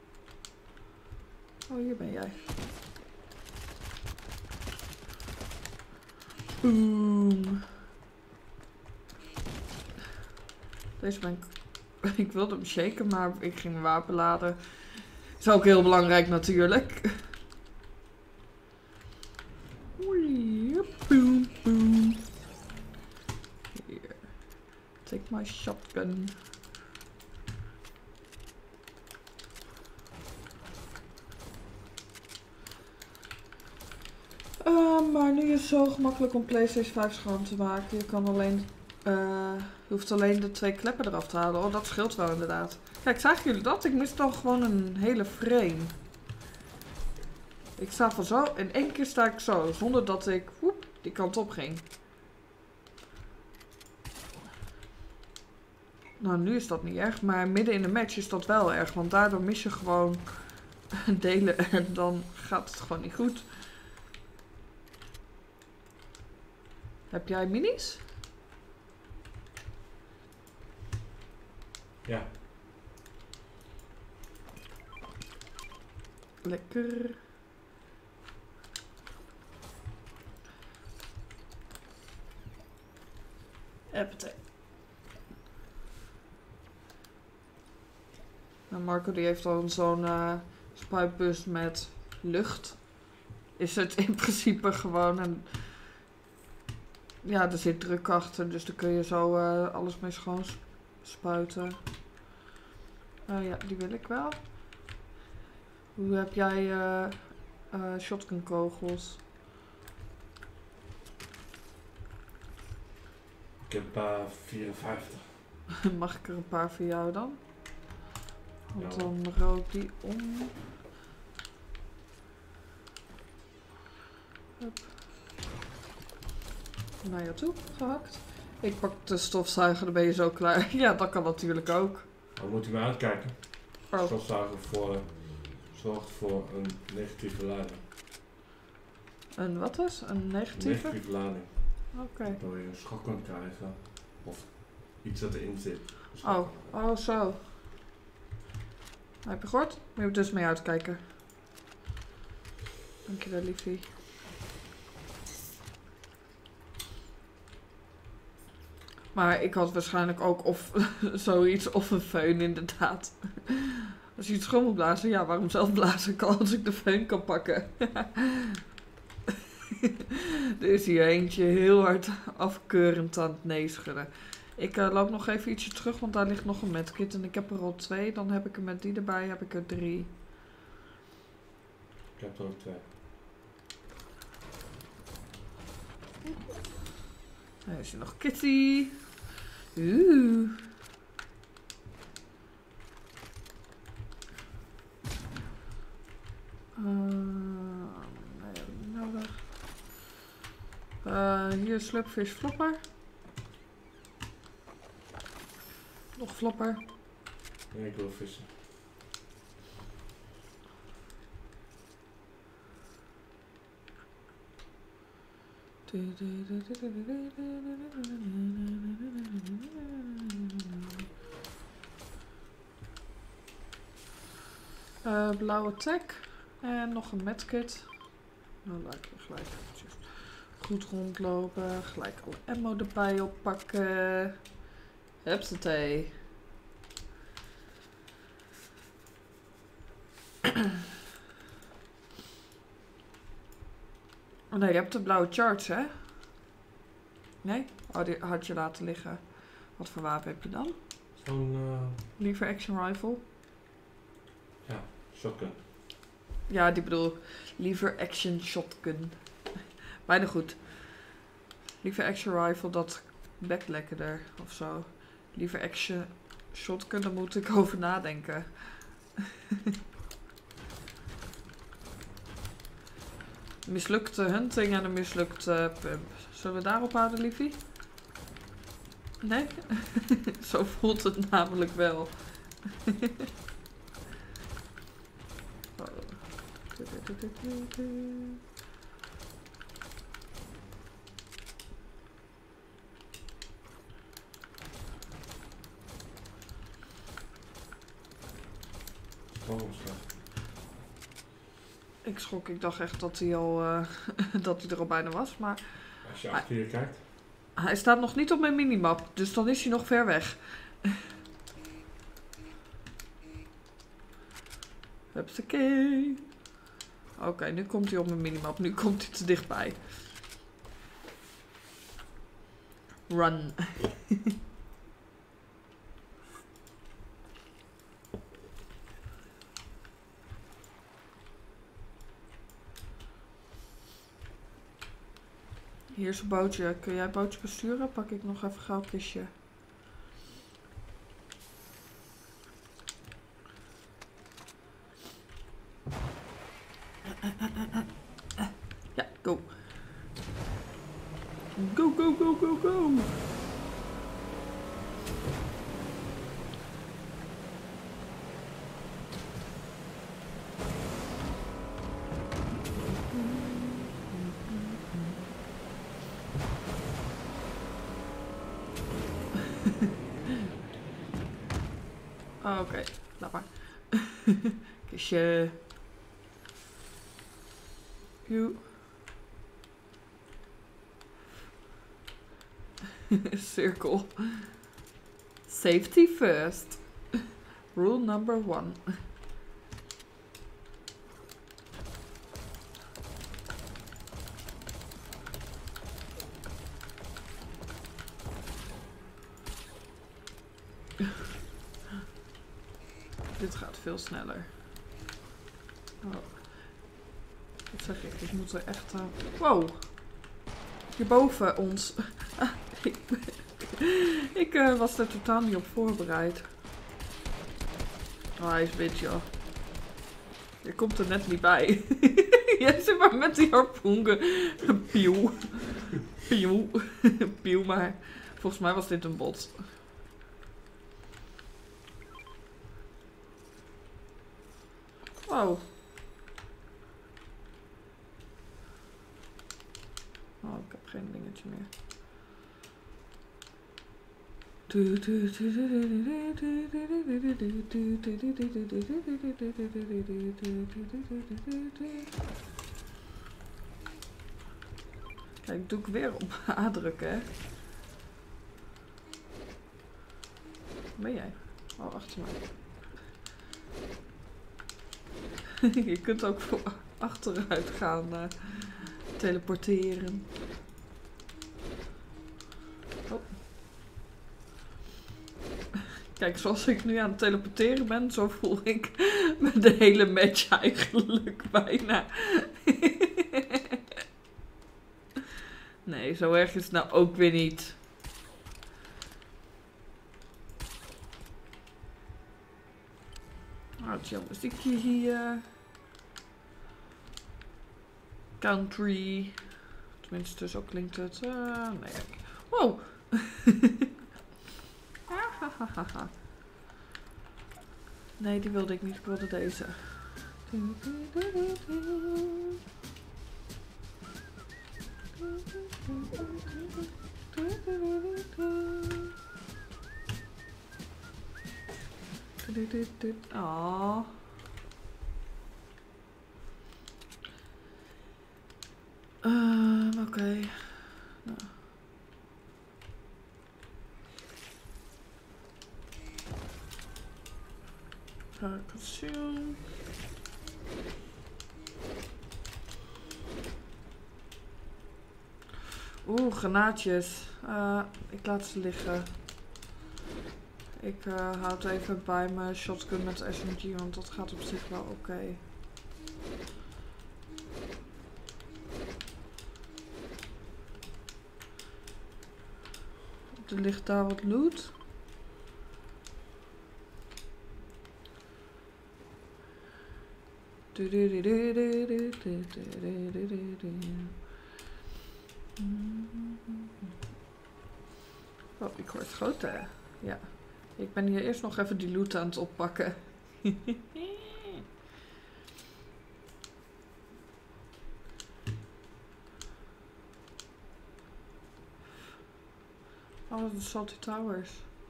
Oh, hier ben jij. Boom. Deze ben ik... Ik wilde hem shaken, maar ik ging mijn wapen laden. Is ook heel belangrijk natuurlijk. Oei, boom, boom. Hier. Take my shotgun. Maar nu is het zo gemakkelijk om PlayStation 5 schoon te maken. Je kan alleen... je hoeft alleen de 2 kleppen eraf te halen. Oh, dat scheelt wel inderdaad. Kijk, zagen jullie dat? Ik mis toch gewoon een hele frame. Ik sta van zo... In 1 keer sta ik zo. Zonder dat ik... Woep, die kant op ging. Nou, nu is dat niet erg. Maar midden in de match is dat wel erg. Want daardoor mis je gewoon delen. En dan gaat het gewoon niet goed. Heb jij minis? Ja. Lekker. Appetij. Nou, Marco die heeft dan zo'n spuitbus met lucht. Is het in principe gewoon een... Ja, er zit druk achter, dus daar kun je zo alles mee schoon spuiten. Ja, die wil ik wel. Hoe heb jij shotgun kogels? Ik heb 54. Mag ik er een paar voor jou dan? Want Ja. dan rook die om. Hup. Naar je toe gehakt. Ik pak de stofzuiger, dan ben je zo klaar. Ja, dat kan natuurlijk ook. Dan moet u maar uitkijken. Oh. Stofzuiger zorgt voor een negatieve lading. Een wat is? Een Een negatieve? negatieve lading. Oké. Waardoor je een schok kunt krijgen. Of iets dat erin zit. Oh, zo. Heb je gehoord? Moet je dus mee uitkijken. Dankjewel, liefie. Maar ik had waarschijnlijk ook of zoiets of een föhn inderdaad. Als je iets schoon moet blazen, ja, waarom zelf blazen kan als ik de föhn kan pakken? Er is hier eentje heel hard afkeurend aan het neeschudden. Ik loop nog even ietsje terug, want daar ligt nog een medkit en ik heb er al 2. Dan heb ik er met die erbij, heb ik er 3. Ik heb er ook 2. Daar is er nog Kitty. Oeh. Nee, niet nodig. Hier slurpfish flopper. Nog flopper. Nee, ik wil vissen. Blauwe tag. En nog een medkit. Dan laat ik gelijk eventjes goed rondlopen. Gelijk alle ammo erbij oppakken. Hupsatee. Oh nee, je hebt de blauwe charge, hè? Nee? Oh, die had je laten liggen. Wat voor wapen heb je dan? Zo'n Liever action rifle? shotgun. Ja, die bedoel liever action shotgun. Bijna goed. Liever action rifle, dat bekt lekkerder of zo. Liever action shotgun, daar moet ik over nadenken. Mislukte hunting en een mislukte pump. Zullen we daarop houden, liefie? Nee? Zo voelt het namelijk wel. Ik schrok, ik dacht echt dat hij al dat hij er al bijna was, maar Als je achter je kijkt. hij staat nog niet op mijn minimap, dus dan is hij nog ver weg. Hupsakee. Oké, nu komt hij op mijn minimap, nu komt hij te dichtbij. Run. Hier is een bootje. Kun jij het bootje besturen? Pak ik nog even gauw een kistje. Ja, go. Go, go, go, go, go. Oké, laat maar. Kistje. Joe. Cirkel. Safety first. Rule number 1. Dit gaat veel sneller. Oh. Wat zeg ik? Ik moet er echt... Wow! Hierboven ons. Ik was er totaal niet op voorbereid. Oh, hij is wit, joh. Je komt er net niet bij. Jij zit maar met die harpoen. Pieuw. Pieuw. Pieuw, maar volgens mij was dit een bot. Wow. Oh, ik heb geen dingetje meer. Kijk, doe ik weer op A drukken, hè. Ben jij? Oh, achter mij. Je kunt ook voor achteruit gaan teleporteren. Oh. Kijk, zoals ik nu aan het teleporteren ben, zo voel ik met de hele match eigenlijk bijna. Nee, zo erg is het nou ook weer niet. Oh, chill muziekje hier. Country. Tenminste, zo klinkt het. Nee. Wow! Nee, die wilde ik niet. Ik wilde deze. Oh. Oké. Nou. Consume. Oeh, granaatjes. Ik laat ze liggen. Ik houd even bij mijn shotgun met SMG, want dat gaat op zich wel oké. Er ligt daar wat loot. Oh, ik hoor het grote. Ja. Ik ben hier eerst nog even die loot aan het oppakken. Oh, de Salty Towers.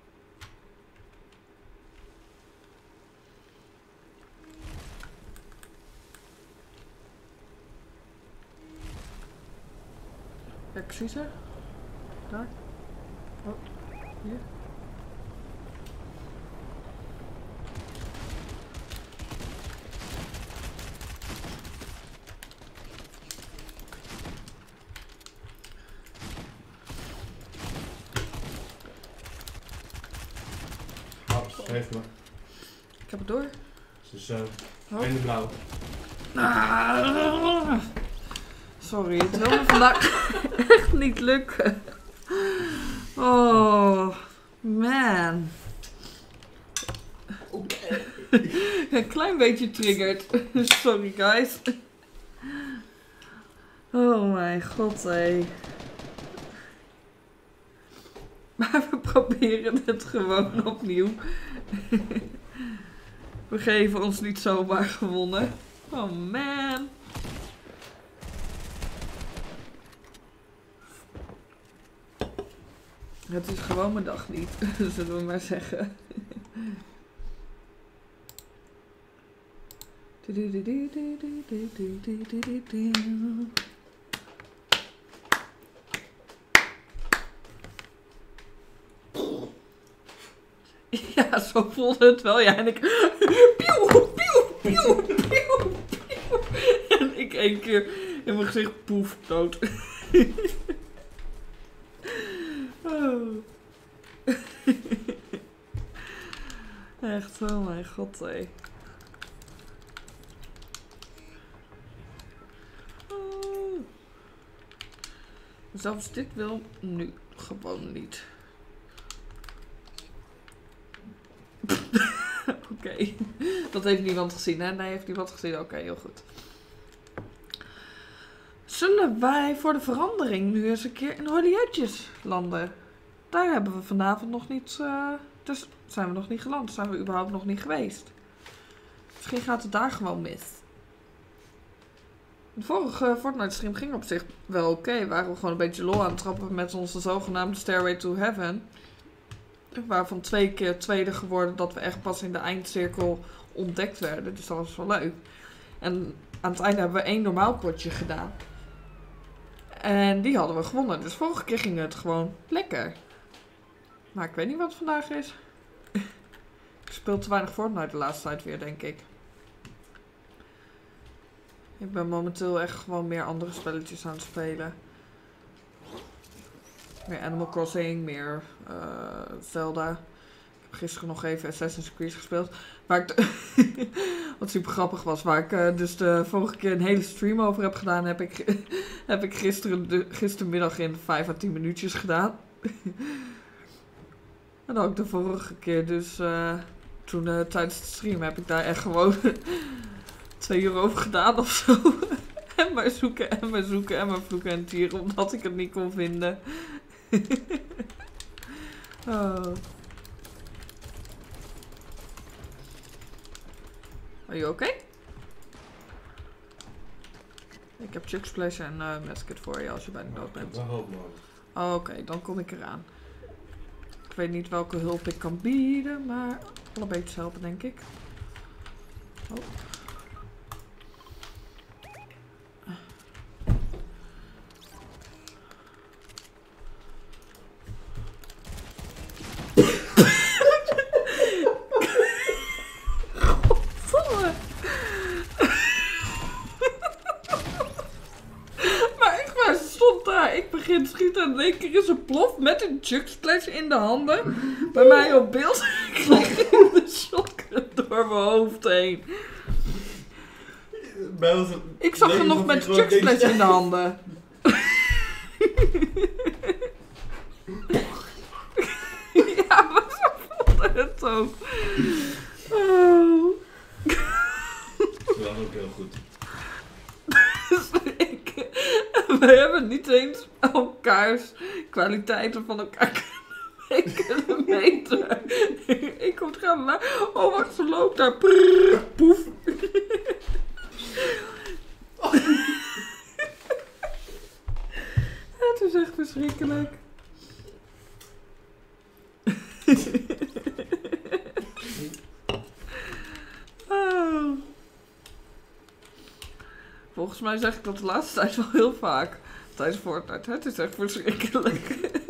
Ja, ik zie ze. Daar. Oh, hier. Geef me. Ik heb het door. Zo. Oh. En de blauw. Sorry, het wil me vandaag echt niet lukken. Oh, man. Een klein beetje triggerd. Sorry, guys. Oh mijn god, hé. Maar we proberen het gewoon opnieuw. We geven ons niet zomaar gewonnen. Oh man. Het is gewoon mijn dag niet, zullen we maar zeggen. Ja, zo voelde het wel. Ja, en ik... Pieuw, pieuw, pieuw, pieuw, pieuw. En ik 1 keer in mijn gezicht poef, dood. Oh. Echt, oh mijn god, hé. Oh. Zelfs dit wil nu gewoon niet. Oké. Dat heeft niemand gezien, hè? Nee, heeft niemand gezien. Oké, heel goed. Zullen wij voor de verandering nu eens een keer in Holy Hedges landen? Daar hebben we vanavond nog niet... dus zijn we nog niet geland. Zijn we überhaupt nog niet geweest. Misschien gaat het daar gewoon mis. De vorige Fortnite stream ging op zich wel oké. Waren we gewoon een beetje lol aan het trappen met onze zogenaamde Stairway to Heaven. Waarvan 2 keer tweede geworden dat we echt pas in de eindcirkel ontdekt werden. Dus dat was wel leuk. En aan het einde hebben we 1 normaal potje gedaan. En die hadden we gewonnen. Dus vorige keer ging het gewoon lekker. Maar ik weet niet wat het vandaag is. Ik speel te weinig Fortnite de laatste tijd weer, denk ik. Ik ben momenteel echt gewoon meer andere spelletjes aan het spelen. Meer Animal Crossing, meer Zelda. Ik heb gisteren nog even Assassin's Creed gespeeld. Waar ik wat super grappig was. Waar ik dus de vorige keer een hele stream over heb gedaan. Heb ik gistermiddag in 5 à 10 minuutjes gedaan. En ook de vorige keer dus... toen tijdens de stream heb ik daar echt gewoon 2 uur over gedaan of zo. En maar zoeken en maar zoeken en maar vloeken en tieren. Omdat ik het niet kon vinden. Oh. Are you okay? Ik heb Chuck Splash en Medkit voor je als je bijna dood bent. Oh, oké, dan kom ik eraan. Ik weet niet welke hulp ik kan bieden, maar alle beetjes helpen, denk ik. Oh. begint schieten en in één keer is een plof met een chucksplash in de handen. Bij mij op beeld. Ik kreeg de shock door mijn hoofd heen. Ik zag hem nog met chucksplash in de handen. Ja, maar zo voelde het ook. Oh. Dat was ook heel goed. We hebben niet eens elkaars kwaliteiten van elkaar kunnen meten. Ik kom gaan naar. Oh, wacht, ze loopt daar. Prrr, poef. Het is echt verschrikkelijk. Oh. Volgens mij zeg ik dat de laatste tijd wel heel vaak. Tijdens Fortnite. Het is echt verschrikkelijk.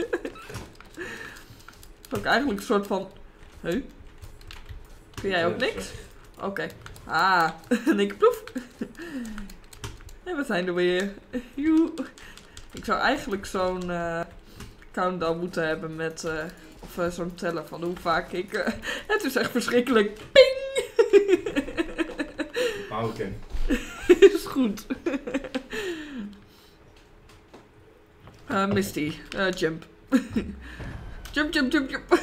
Ook eigenlijk een soort van... Hey? Kun jij ook niks? Oké. Ah, en ik ploef. En we zijn er weer. Joe. Ik zou eigenlijk zo'n countdown moeten hebben met... of zo'n teller van hoe vaak ik... het is echt verschrikkelijk. Ping! Oké. Is goed. Misty, jump. Jump, jump, jump, jump.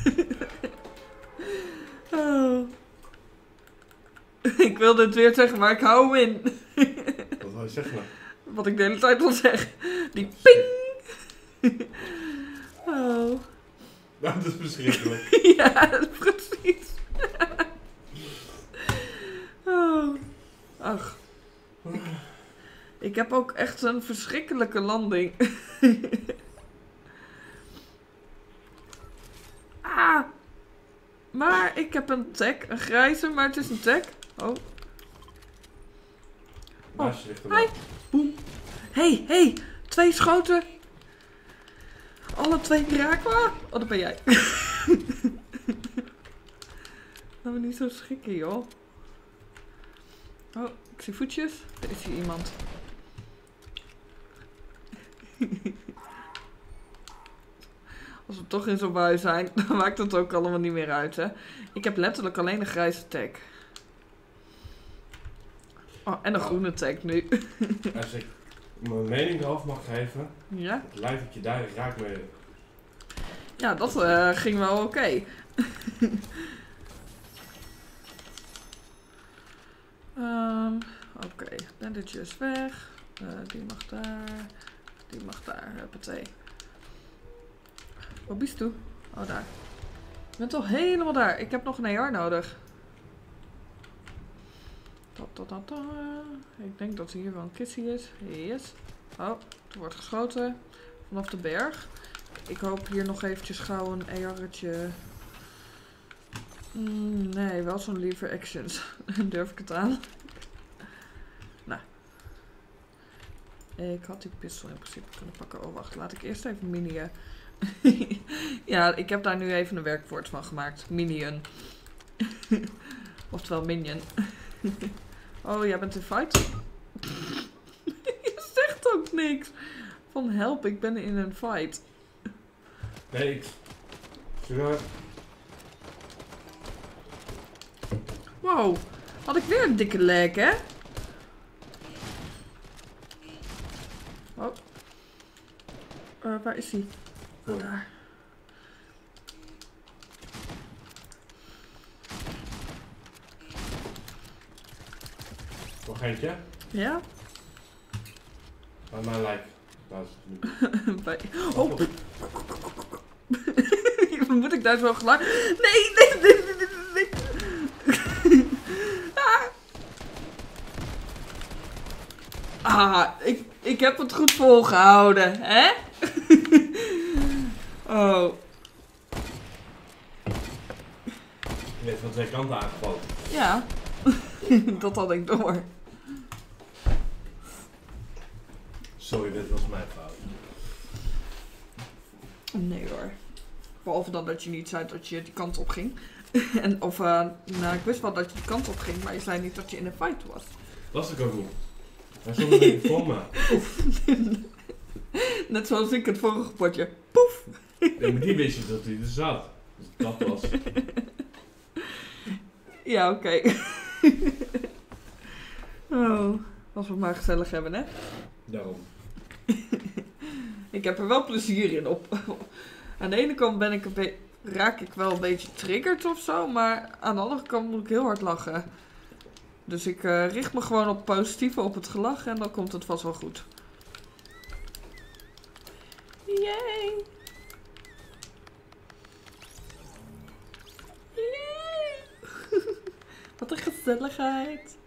Oh. Ik wilde het weer zeggen, maar ik hou hem in. Wat wil je zeggen nou? Wat ik de hele tijd al zeg. Die ping. Oh. Nou, dat is verschrikkelijk. Ja, precies. Oh. Ach. Ik heb ook echt een verschrikkelijke landing. Ah. Maar ik heb een tag. Een grijze, maar het is een tag. Oh. Oh. Hi. Boem. Hey. 2 schoten. Alle 2 raken. Oh, dat ben jij. me niet zo schrikken, joh. Oh, ik zie voetjes. Er is hier iemand. Als we toch in zo'n bui zijn, dan maakt het ook allemaal niet meer uit, hè. Ik heb letterlijk alleen een grijze tag. Oh, en een groene tag nu. Als ik mijn mening erover mag geven, Ja? het lijkt dat je daar raakt mee. Ja, dat ging wel oké. Oké, bandages weg. Die mag daar. Die mag daar. Huppatee. Waar bist u? Oh, daar. Ik ben toch helemaal daar. Ik heb nog een AR nodig. Ik denk dat er hier wel een kistje is. Yes. Oh, er wordt geschoten. Vanaf de berg. Ik hoop hier nog eventjes gauw een AR'tje. Nee, wel zo'n liever actions. Durf ik het aan? Nou. Ik had die pistool in principe kunnen pakken. Oh, wacht. Laat ik eerst even minien. Ja, ik heb daar nu even een werkwoord van gemaakt. Minion. Oftewel minion. Oh, jij bent in fight? Je zegt ook niks. Van help, ik ben in een fight. Nee, ik... Zullen Wow, had ik weer een dikke leg, hè? Oh. Waar is hij? we... Daar. Nog eentje? Ja? Aan mijn lijk. Dat is het niet. Bij... Oh! Moet ik daar zo geluid... Nee! Ik heb het goed volgehouden, hè? Oh. Je bent van twee kanten aangevallen. Ja. Dat had ik door. Sorry, dit was mijn fout. Nee hoor. Behalve dan dat je niet zei dat je die kant op ging. Ik wist wel dat je die kant op ging, maar je zei niet dat je in een fight was. Was ik ook niet. Hij stond er niet voor me. Net zoals ik het vorige potje. Poef! Ja, maar die wist je dat hij er zat. Dus dat was... Ja, oké. Oh, als we het maar gezellig hebben, hè? Daarom. Ik heb er wel plezier in op. Aan de ene kant raak ik wel een beetje triggerd of zo, maar aan de andere kant moet ik heel hard lachen. Dus ik richt me gewoon op positieve, op het gelach en dan komt het vast wel goed. Yay! Yay! Wat een gezelligheid!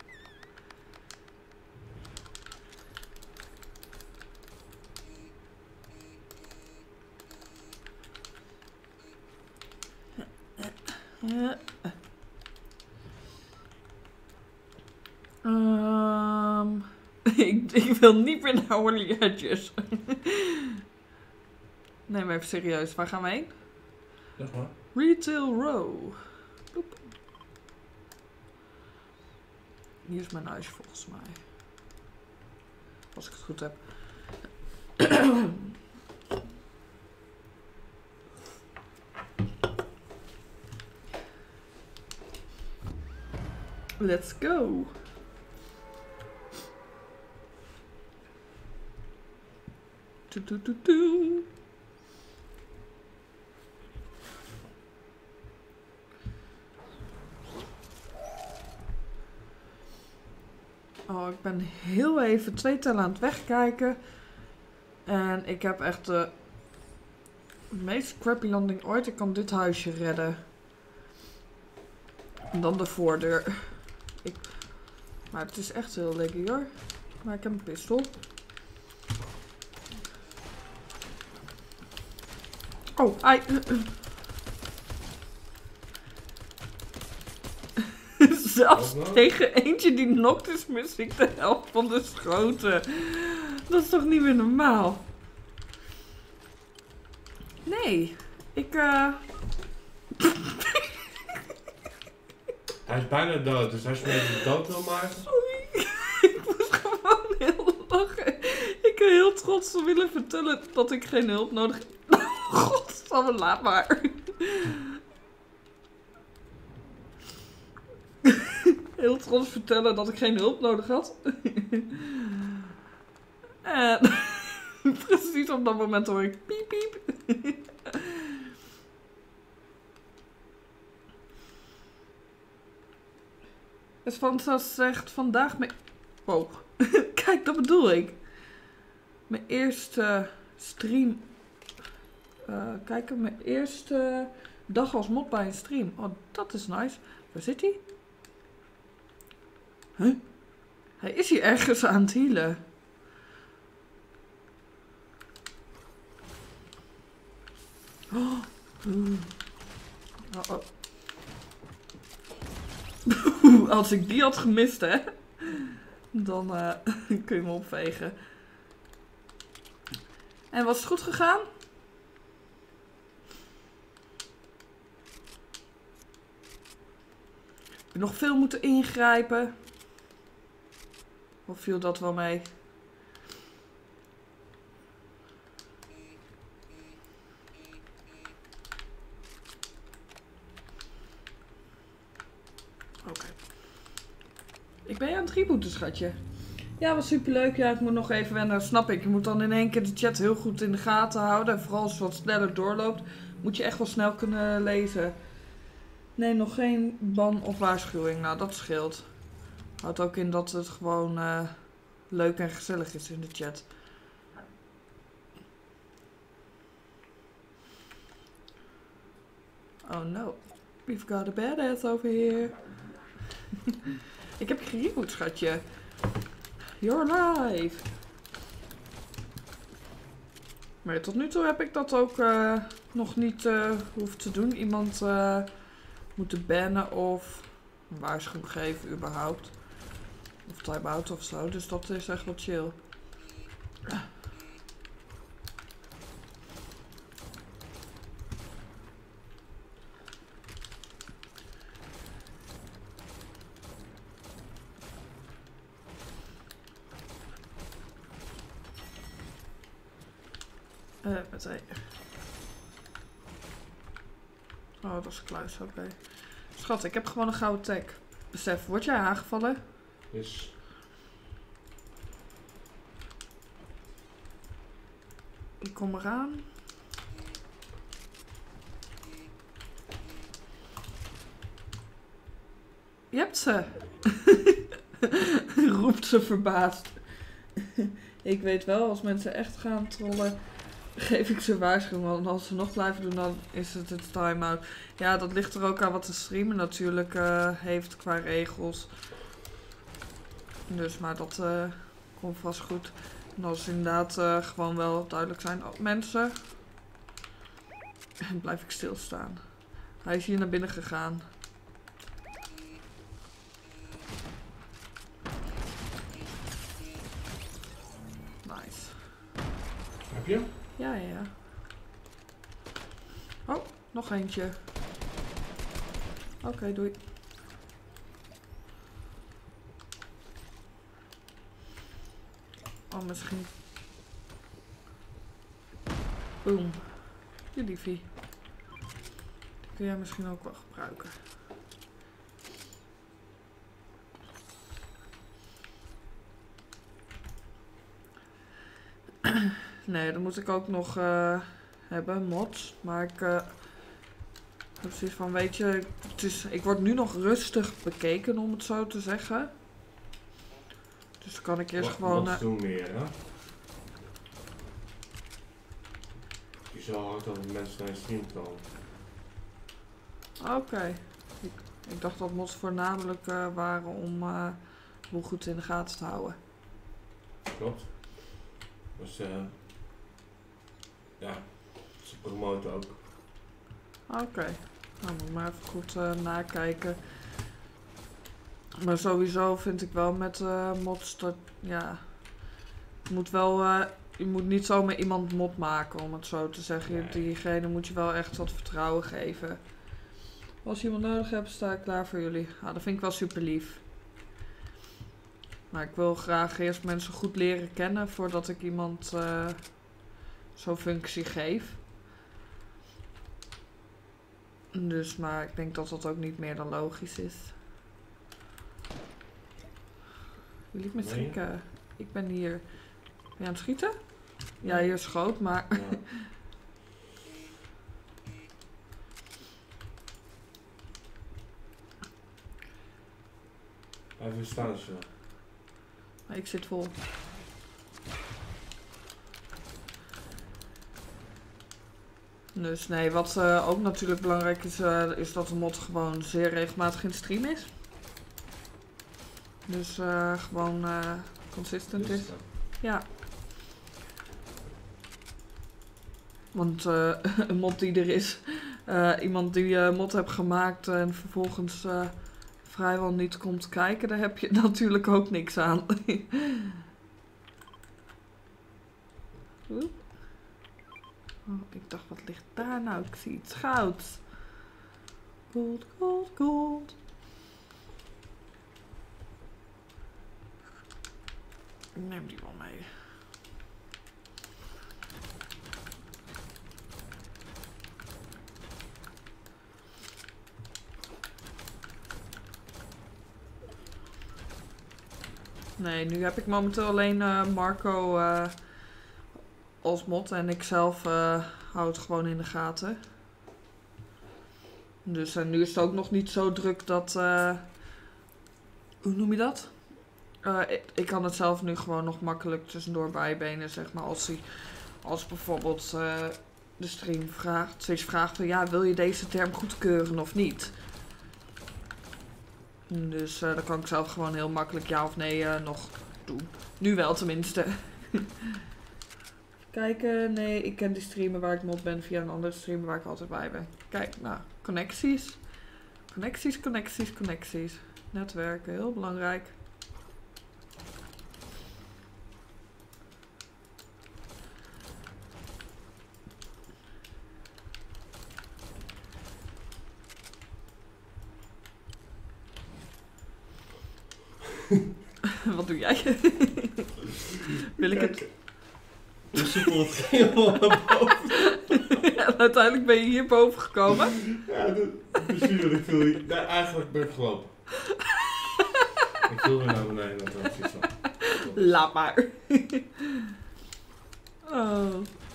Ik wil niet meer naar Holly Hedges. Nee, maar even serieus. Waar gaan we heen? Zeg maar. Retail Row. Boep. Hier is mijn huis volgens mij. Als ik het goed heb. Let's go. Toetoetoetoe. Oh, ik ben heel even 2 tellen aan het wegkijken. En ik heb echt de meest crappy landing ooit. Ik kan dit huisje redden. En dan de voordeur. Maar het is echt heel lekker hoor. Maar ik heb een pistool. Oh, ai. Zelfs tegen eentje die knokt is, mis ik de helft van de schoten. Dat is toch niet meer normaal? Nee, ik Hij is bijna dood, dus als je hem dood wil maken... Sorry. Ik moest gewoon heel lachen. Ik kan heel trots willen vertellen dat ik geen hulp nodig heb. Godsamme, laat maar. Heel trots vertellen dat ik geen hulp nodig had. En precies op dat moment hoor ik piep piep. Het van zegt vandaag mijn... Wow. Kijk, dat bedoel ik. Mijn eerste stream. Kijken, mijn eerste dag als mod bij een stream. Oh, dat is nice. Waar zit hij? Huh? Hij is hier ergens aan het healen. Oh. Oh, oh. Als ik die had gemist, hè. Dan kun je me opvegen. En was het goed gegaan? Heb je nog veel moeten ingrijpen? Of viel dat wel mee? Oké. Ik ben je aan het rebooten, schatje. Ja, was superleuk. Ja, ik moet nog even wennen. Snap ik. Je moet dan in één keer de chat heel goed in de gaten houden. En vooral als het wat sneller doorloopt, moet je echt wel snel kunnen lezen. Nee, nog geen ban of waarschuwing. Nou, dat scheelt. Houdt ook in dat het gewoon leuk en gezellig is in de chat. Oh no. We've got a badass over here. Ik heb je gereboot, schatje. You're live. Maar tot nu toe heb ik dat ook nog niet hoeven te doen. Iemand moeten bannen of een waarschuwing geven überhaupt. Of time-out of zo. Dus dat is echt wel chill. Meteen. Oh, dat is een kluis, oké. Schat, ik heb gewoon een gouden tag. Besef, word jij aangevallen? Yes. Ik kom eraan. Je hebt ze. Roept ze verbaasd. Ik weet wel, als mensen echt gaan trollen, geef ik ze waarschuwing. Want als ze nog blijven doen, dan is het time-out. Ja, dat ligt er ook aan wat de streamer natuurlijk heeft qua regels. Dus, maar dat komt vast goed. En als inderdaad gewoon wel duidelijk zijn. Oh, mensen. En blijf ik stilstaan. Hij is hier naar binnen gegaan. Nice. Heb je? Ja, ja. Oh, nog eentje. Oké, doei. Oh, misschien. Boom. Je liefie. Die kun jij misschien ook wel gebruiken. Nee, dan moet ik ook nog hebben, mods. Maar ik heb zoiets van, weet je, ik word nu nog rustig bekeken, om het zo te zeggen. Dus dan kan ik eerst gewoon... Mods doen meer, hè? Die zo hard dat mensen naar je stream komen. Oké. Ik dacht dat mods voornamelijk waren om hoe goed in de gaten te houden. Klopt. Dus ja, ze promoten ook. Oké. Nou, moet maar even goed nakijken. Maar sowieso vind ik wel met mods dat, ja... je moet niet zomaar iemand mod maken, om het zo te zeggen. Nee. Diegene moet je wel echt wat vertrouwen geven. Als je iemand nodig hebt, sta ik klaar voor jullie. Ah, dat vind ik wel super lief. Maar ik wil graag eerst mensen goed leren kennen voordat ik iemand zo'n functie geef. Dus, maar ik denk dat dat ook niet meer dan logisch is. Je liet me schrikken. Ik ben hier... Ben je aan het schieten? Ja, hier schoot, maar... Ja. Even staan zo. Ik zit vol. Dus nee, wat ook natuurlijk belangrijk is, is dat de mod gewoon zeer regelmatig in stream is. Dus gewoon consistent is. Ja. Want een mod die er is, iemand die mod hebt gemaakt en vervolgens vrijwel niet komt kijken, daar heb je natuurlijk ook niks aan. Oep. Oh, ik dacht, wat ligt daar nou? Ik zie iets gouds. Gold, gold, gold. Ik neem die wel mee. Nee, nu heb ik momenteel alleen Marco als mod en ik zelf hou het gewoon in de gaten. Dus nu is het ook nog niet zo druk dat... hoe noem je dat? Ik kan het zelf nu gewoon nog makkelijk tussendoor bijbenen, zeg maar. Als bijvoorbeeld de stream steeds vraagt van... Ja, wil je deze term goedkeuren of niet? Dus dan kan ik zelf gewoon heel makkelijk ja of nee nog doen. Nu wel tenminste. Kijken, nee, ik ken die streamer waar ik mod ben via een andere streamer waar ik altijd bij ben. Kijk, nou, connecties. Connecties, connecties, connecties. Netwerken, heel belangrijk. Wat doe jij? Wil ik het... De soepel het ging helemaal naar boven. En uiteindelijk ben je hierboven gekomen. Ja, natuurlijk viel ik. Nee, eigenlijk ben ik gelopen. Ik viel weer naar beneden en dan precies van. Laat maar. Oh.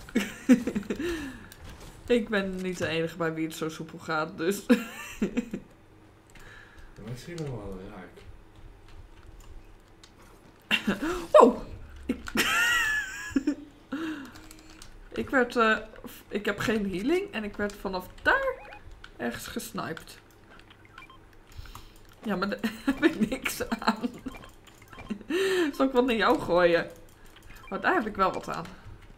Ik ben niet de enige bij wie het zo soepel gaat, dus... Ja, maar ik zie nog wel raak. Oh! Ik heb geen healing en ik werd vanaf daar ergens gesniped. Ja, maar daar heb ik niks aan. Zal ik wat naar jou gooien? Maar daar heb ik wel wat aan.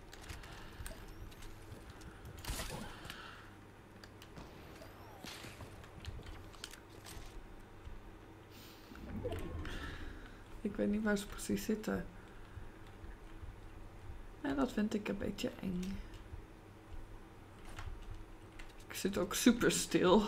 Ik weet niet waar ze precies zitten. En dat vind ik een beetje eng. Ik zit ook super stil.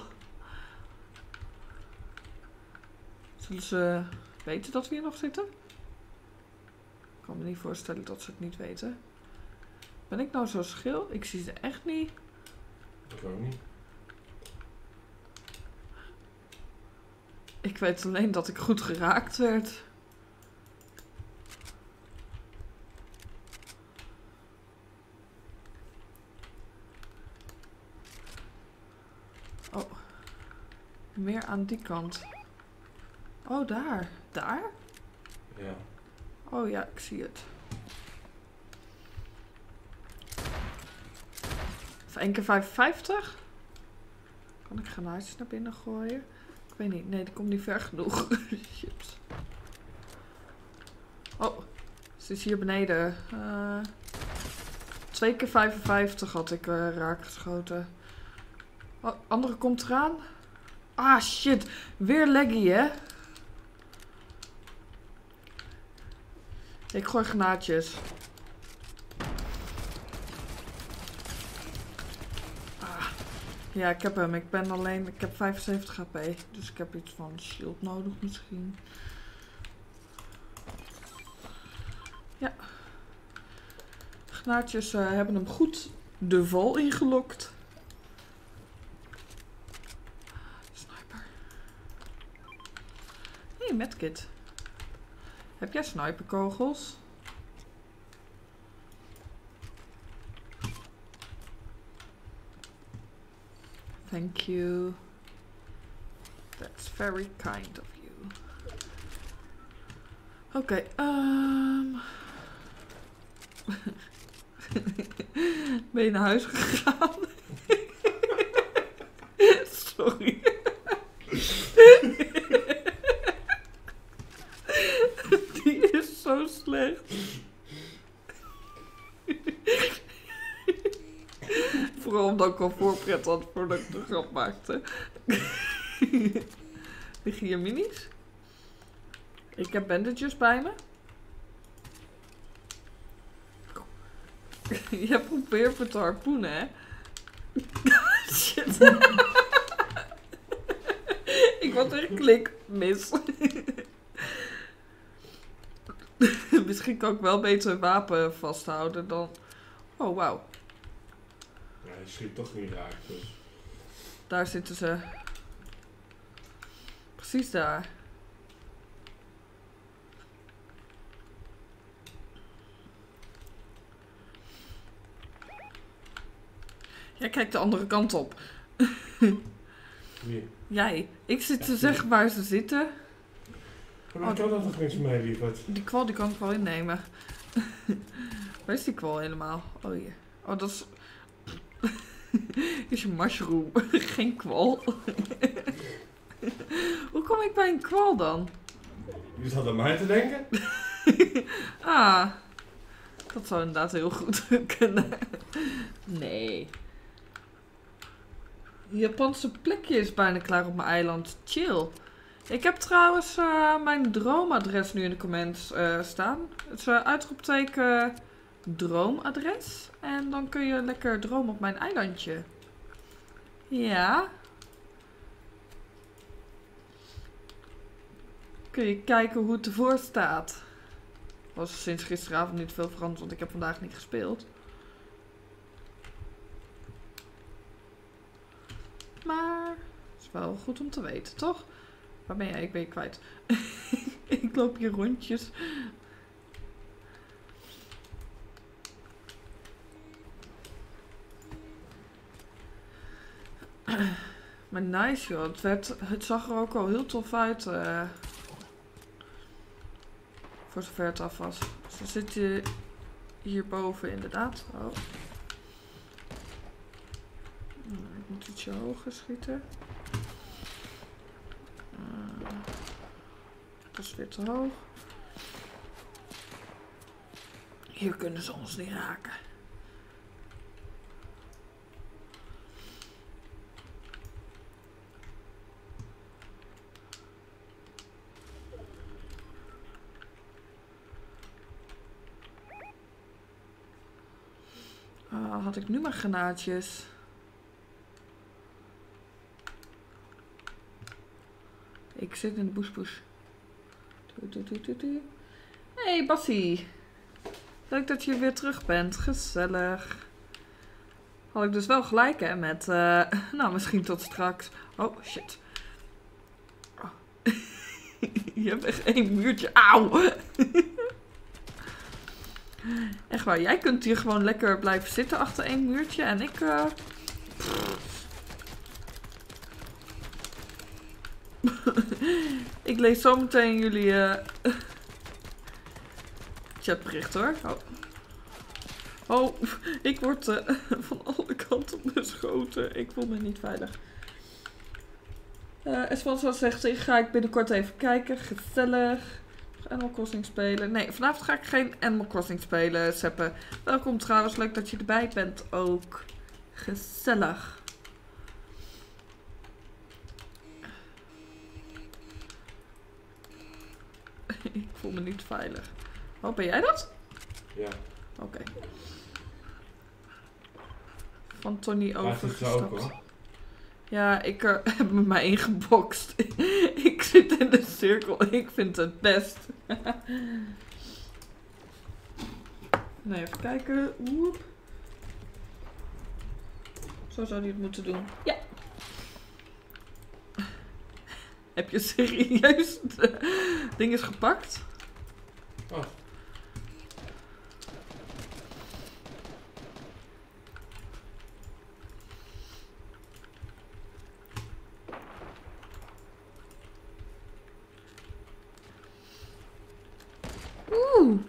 Zullen ze weten dat we hier nog zitten? Ik kan me niet voorstellen dat ze het niet weten. Ben ik nou zo schil? Ik zie ze echt niet. Ik ook niet. Ik weet alleen dat ik goed geraakt werd. Oh. Meer aan die kant. Oh, daar. Daar? Ja. Oh ja, ik zie het. Even 1 keer 55? Kan ik granaatjes naar binnen gooien? Ik weet niet. Nee, die komt niet ver genoeg. Chips. Oh, ze is hier beneden. 2 keer 55 had ik raak geschoten. Oh, andere komt eraan. Ah, shit. Weer laggy, hè? Ik gooi granaatjes. Ja, ik heb hem. Ik heb 75 HP. Dus ik heb iets van shield nodig misschien. Ja. Gnaatjes hebben hem goed de val ingelokt. Sniper. Hey, medkit. Heb jij sniperkogels? Thank you. That's very kind of you. Oké, ben je naar huis gegaan? Sorry. Die is zo slecht. Vooral omdat ik al voorpret had voordat ik de grap maakte. Liggen hier minis? Ik heb bandages bij me. Je probeert me te harpoenen, hè? Shit. Ik was echt klik mis. Misschien kan ik wel beter een wapen vasthouden dan... Oh, wauw. Ja, je schiet toch niet raak, dus. Daar zitten ze. Precies daar. Jij kijkt de andere kant op. Wie? Jij. Ik zit te zeggen waar ze zitten. Maar kan dat toch niks mee, lieverd? Die kwal die kan ik wel innemen. Waar is die kwal helemaal? Oh hier. Oh, dat is... is een mushroom. Geen kwal. Hoe kom ik bij een kwal dan? Je zat aan mij te denken? Ah. Dat zou inderdaad heel goed kunnen. Nee. Japanse plekje is bijna klaar op mijn eiland. Chill. Ik heb trouwens mijn droomadres nu in de comments staan. Het is uitroepteken droomadres. En dan kun je lekker dromen op mijn eilandje. Ja. Kun je kijken hoe het ervoor staat. Was sinds gisteravond niet veel veranderd, want ik heb vandaag niet gespeeld. Maar het is wel goed om te weten, toch? Waar ben jij? Ik ben je kwijt. Ik loop hier rondjes. Maar nice joh. Het zag er ook al heel tof uit. Voor zover het af was. Ze zitten hierboven inderdaad. Oh. Ik moet ietsje hoger schieten. Dat is weer te hoog. Hier kunnen ze ons niet raken. Had ik nu maar granaatjes. Ik zit in de bush. Hey Bassie. Leuk dat je weer terug bent. Gezellig. Had ik dus wel gelijk hè met... nou, misschien tot straks. Oh, shit. Oh. Je hebt echt één muurtje. Auw. Echt waar, jij kunt hier gewoon lekker blijven zitten achter één muurtje. En ik... Ik lees zometeen jullie chatbericht hoor. Oh, ik word van alle kanten beschoten. Ik voel me niet veilig. Esfansa zegt, ga ik binnenkort even kijken. Gezellig. Animal Crossing spelen. Nee, vanavond ga ik geen Animal Crossing spelen, Seppe. Welkom trouwens, leuk dat je erbij bent ook. Gezellig. Ik voel me niet veilig. Oh, ben jij dat? Ja. Oké. Van Tony overgestapt. Ja, ik heb me maar ingeboxt. Ik zit in de cirkel. Ik vind het best. Nee, even kijken. Woep. Zo zou hij het moeten doen. Ja. Heb je serieus de dinges gepakt? Oh. Oeh.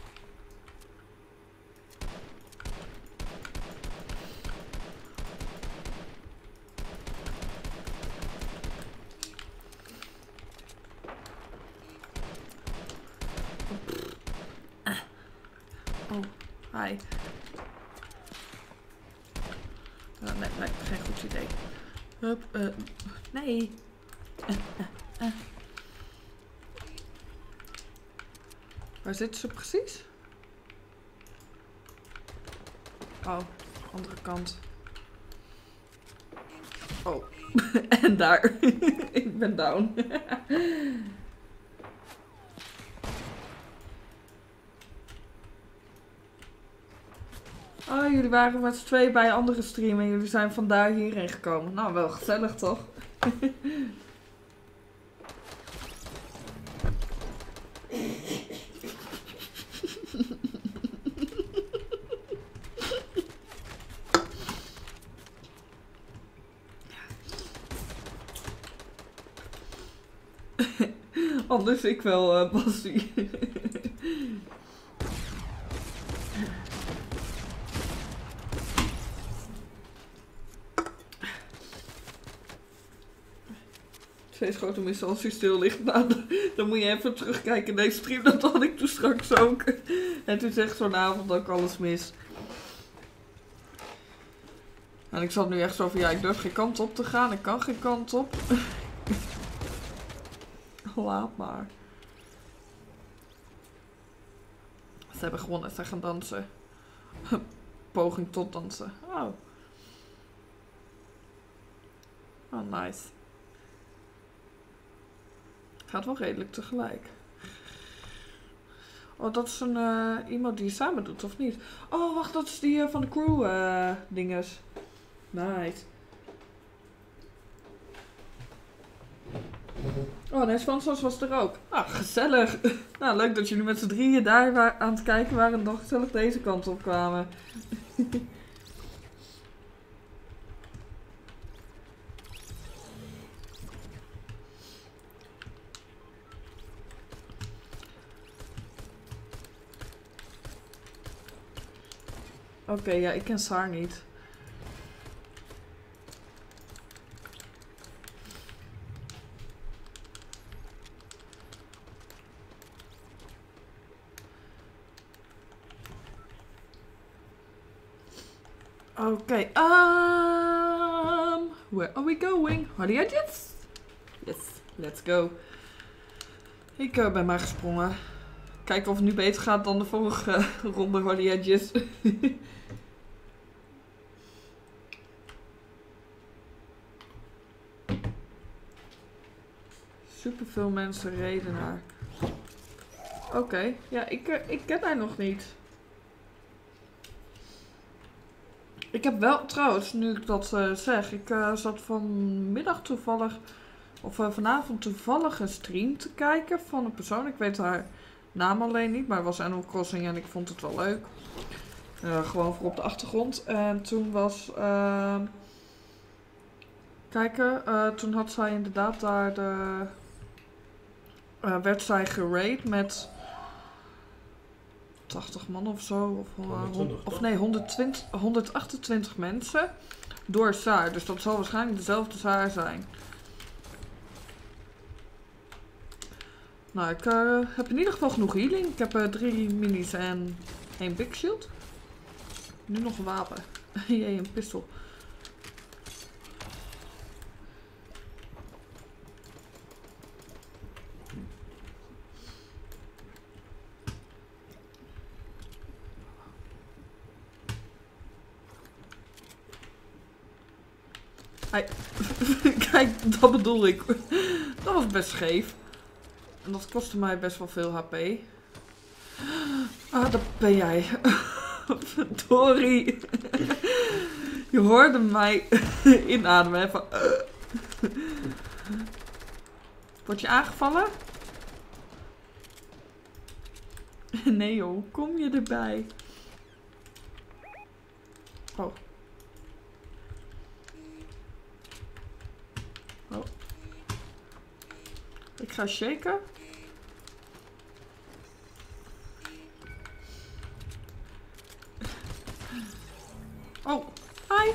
Oh, hi. Nee, geen goed idee. Hup, nee. Waar zitten ze precies? Oh, andere kant. Oh, en daar. Ik ben down. Oh, jullie waren met z'n tweeën bij een andere stream en jullie zijn vandaar hierheen gekomen. Nou, wel gezellig toch? Anders ik wel, Bassie. Twee schoten missen als hij stil ligt. Nou, dan moet je even terugkijken in deze stream. Dat had ik toen straks ook. En toen zegt zo'n avond ook alles mis. En ik zat nu echt zo van, ja, ik durf geen kant op te gaan. Ik kan geen kant op. Laat maar. Ze hebben gewonnen. Ze gaan dansen. Poging tot dansen. Oh. Oh, nice. Gaat wel redelijk tegelijk. Oh, dat is een iemand die samen doet, of niet? Oh, wacht, dat is die van de crew dinges. Nice. Oh, nee, Svansos was er ook. Ah, gezellig. Nou, leuk dat jullie met z'n drieën daar aan het kijken waren en dan gezellig deze kant op kwamen. Oké, ja, ik ken Saar niet. Oké, where are we going? Honey Edges? Yes, let's go. Ik ben maar gesprongen. Kijken of het nu beter gaat dan de vorige ronde Honey Edges. Super veel mensen reden naar. Oké, ja, ik ken haar nog niet. Ik heb wel, trouwens, nu ik dat zeg, ik zat vanmiddag toevallig, of vanavond toevallig een stream te kijken van een persoon. Ik weet haar naam alleen niet, maar het was Animal Crossing en ik vond het wel leuk. Gewoon voor op de achtergrond. En toen was, kijken, toen had zij inderdaad daar werd zij geraid met 80 man of zo. Of nee, 128 mensen. Door Saar. Dus dat zal waarschijnlijk dezelfde Saar zijn. Nou, ik heb in ieder geval genoeg healing. Ik heb 3 minis en 1 big shield. Nu nog een wapen. Jee, een pistool. Kijk, dat bedoel ik. Dat was best scheef. En dat kostte mij best wel veel HP. Ah, dat ben jij. Verdorie. Je hoorde mij inademen. Hè, van, Word je aangevallen? Nee joh, hoe kom je erbij? Oh. Oh. Ik ga shaken. Oh, hi.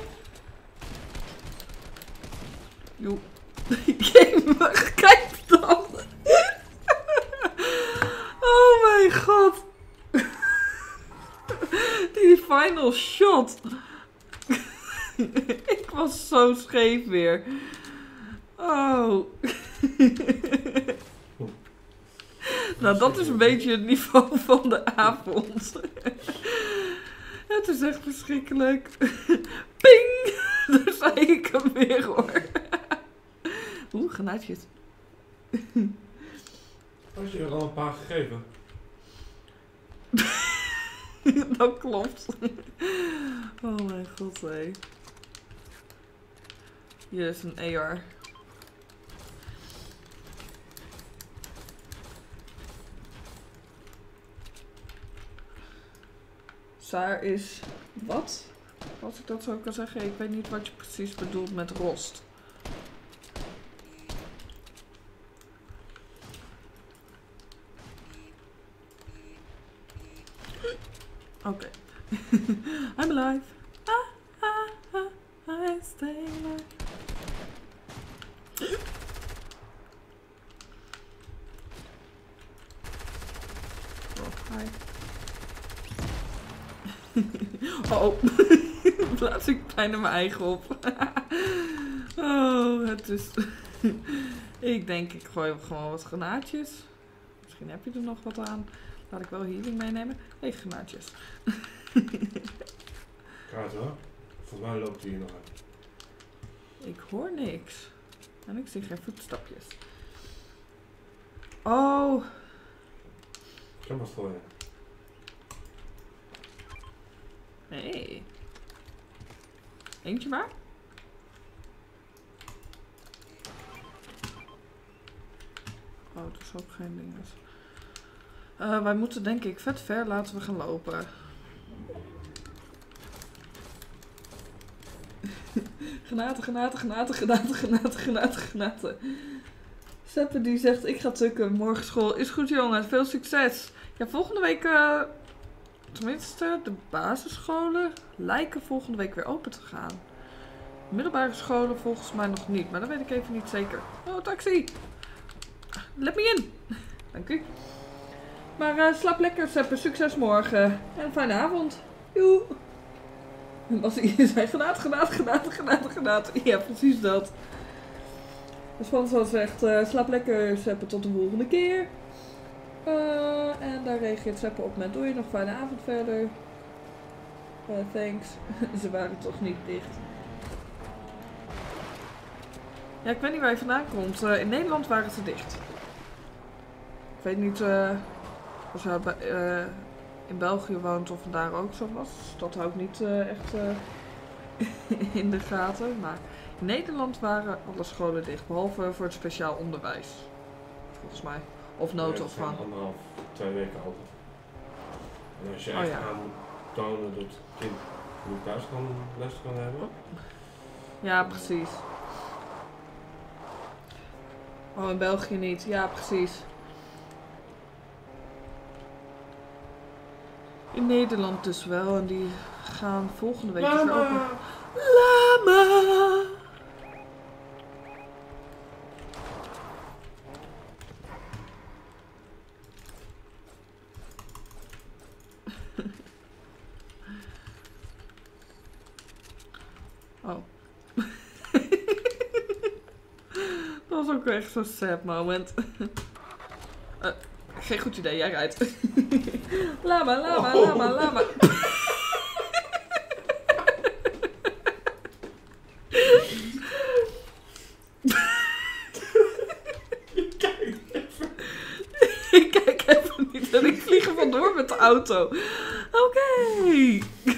Joe. Gamer, kijk dan. Oh mijn god. Die final shot. Ik was zo scheef weer. Oh. Nou, dat is een beetje het niveau van de avond. Het is echt verschrikkelijk. Ping! Daar zei ik hem weer hoor. Oeh, granaatjes. Had je er al een paar gegeven? Dat klopt. Oh mijn god, hé. Hier is een AR. Saar is... Wat? Als ik dat zo kan zeggen, ik weet niet wat je precies bedoelt met rost. Oké. I'm alive. I stay alive. Oh, hi. Oh, plaats ik bijna mijn eigen op. Oh, het is... Ik denk, ik gooi gewoon wat granaatjes. Misschien heb je er nog wat aan. Laat ik wel healing meenemen. Hey, granaatjes. Kaart hoor. Volgens mij loopt hij hier nog uit. Ik hoor niks. En ik zie geen voetstapjes. Oh. Ik heb wat voor je. Hey. Eentje maar? Oh, dat is ook geen ding. Wij moeten denk ik vet ver. Laten we gaan lopen. Granaten. Seppe die zegt, ik ga tukken. Morgen school. Is goed jongens. Veel succes. Ja, volgende week... tenminste, de basisscholen lijken volgende week weer open te gaan. Middelbare scholen volgens mij nog niet. Maar dat weet ik even niet zeker. Oh, taxi! Let me in! Dank u. Maar slaap lekker, Seppe. Succes morgen. En een fijne avond. Joe! Was hij zei granaat. Ja, precies dat. Dus François zegt, slaap lekker, Seppe, tot de volgende keer. En daar reageert Seppe op met, doe je nog fijne avond verder. Thanks. Ze waren toch niet dicht. Ja, ik weet niet waar je vandaan komt. In Nederland waren ze dicht. Ik weet niet of je in België woont of daar ook zo was. Dat hou ik niet echt in de gaten. Maar in Nederland waren alle scholen dicht. Behalve voor het speciaal onderwijs. Volgens mij. Of noodopvang. Ja, 2 weken altijd. En als je echt aan moet tonen dat het kind goed thuis les kan hebben. Ja, precies. Oh, in België niet. Ja, precies. In Nederland dus wel. En die gaan volgende week weer open. Lama! Oh. Dat was ook echt zo'n sad moment. Geen goed idee, jij rijdt. Lama. met de auto. Oké.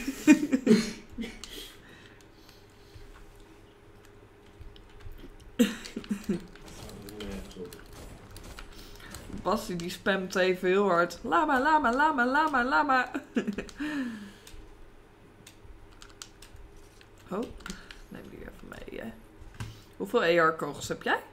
Bassie die spamt even heel hard. Lama, lama, lama, lama, lama. Oh, neem die even mee, hè. Hoeveel AR-kogels heb jij?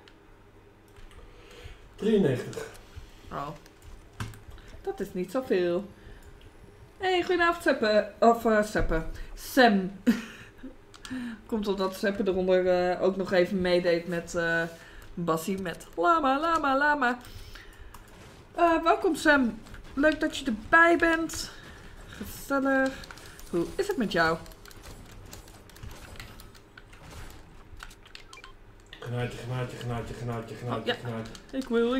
93. Oh. Dat is niet zoveel. Hey, goedenavond Seppe. Of Seppe. Sam. Komt omdat Seppe eronder ook nog even meedeed met Bassie met lama, lama, lama. Welkom Sam. Leuk dat je erbij bent. Gezellig. Hoe is het met jou? Genaatje, genaatje, genaatje, genaatje, genaatje, genaatje. Ik wil.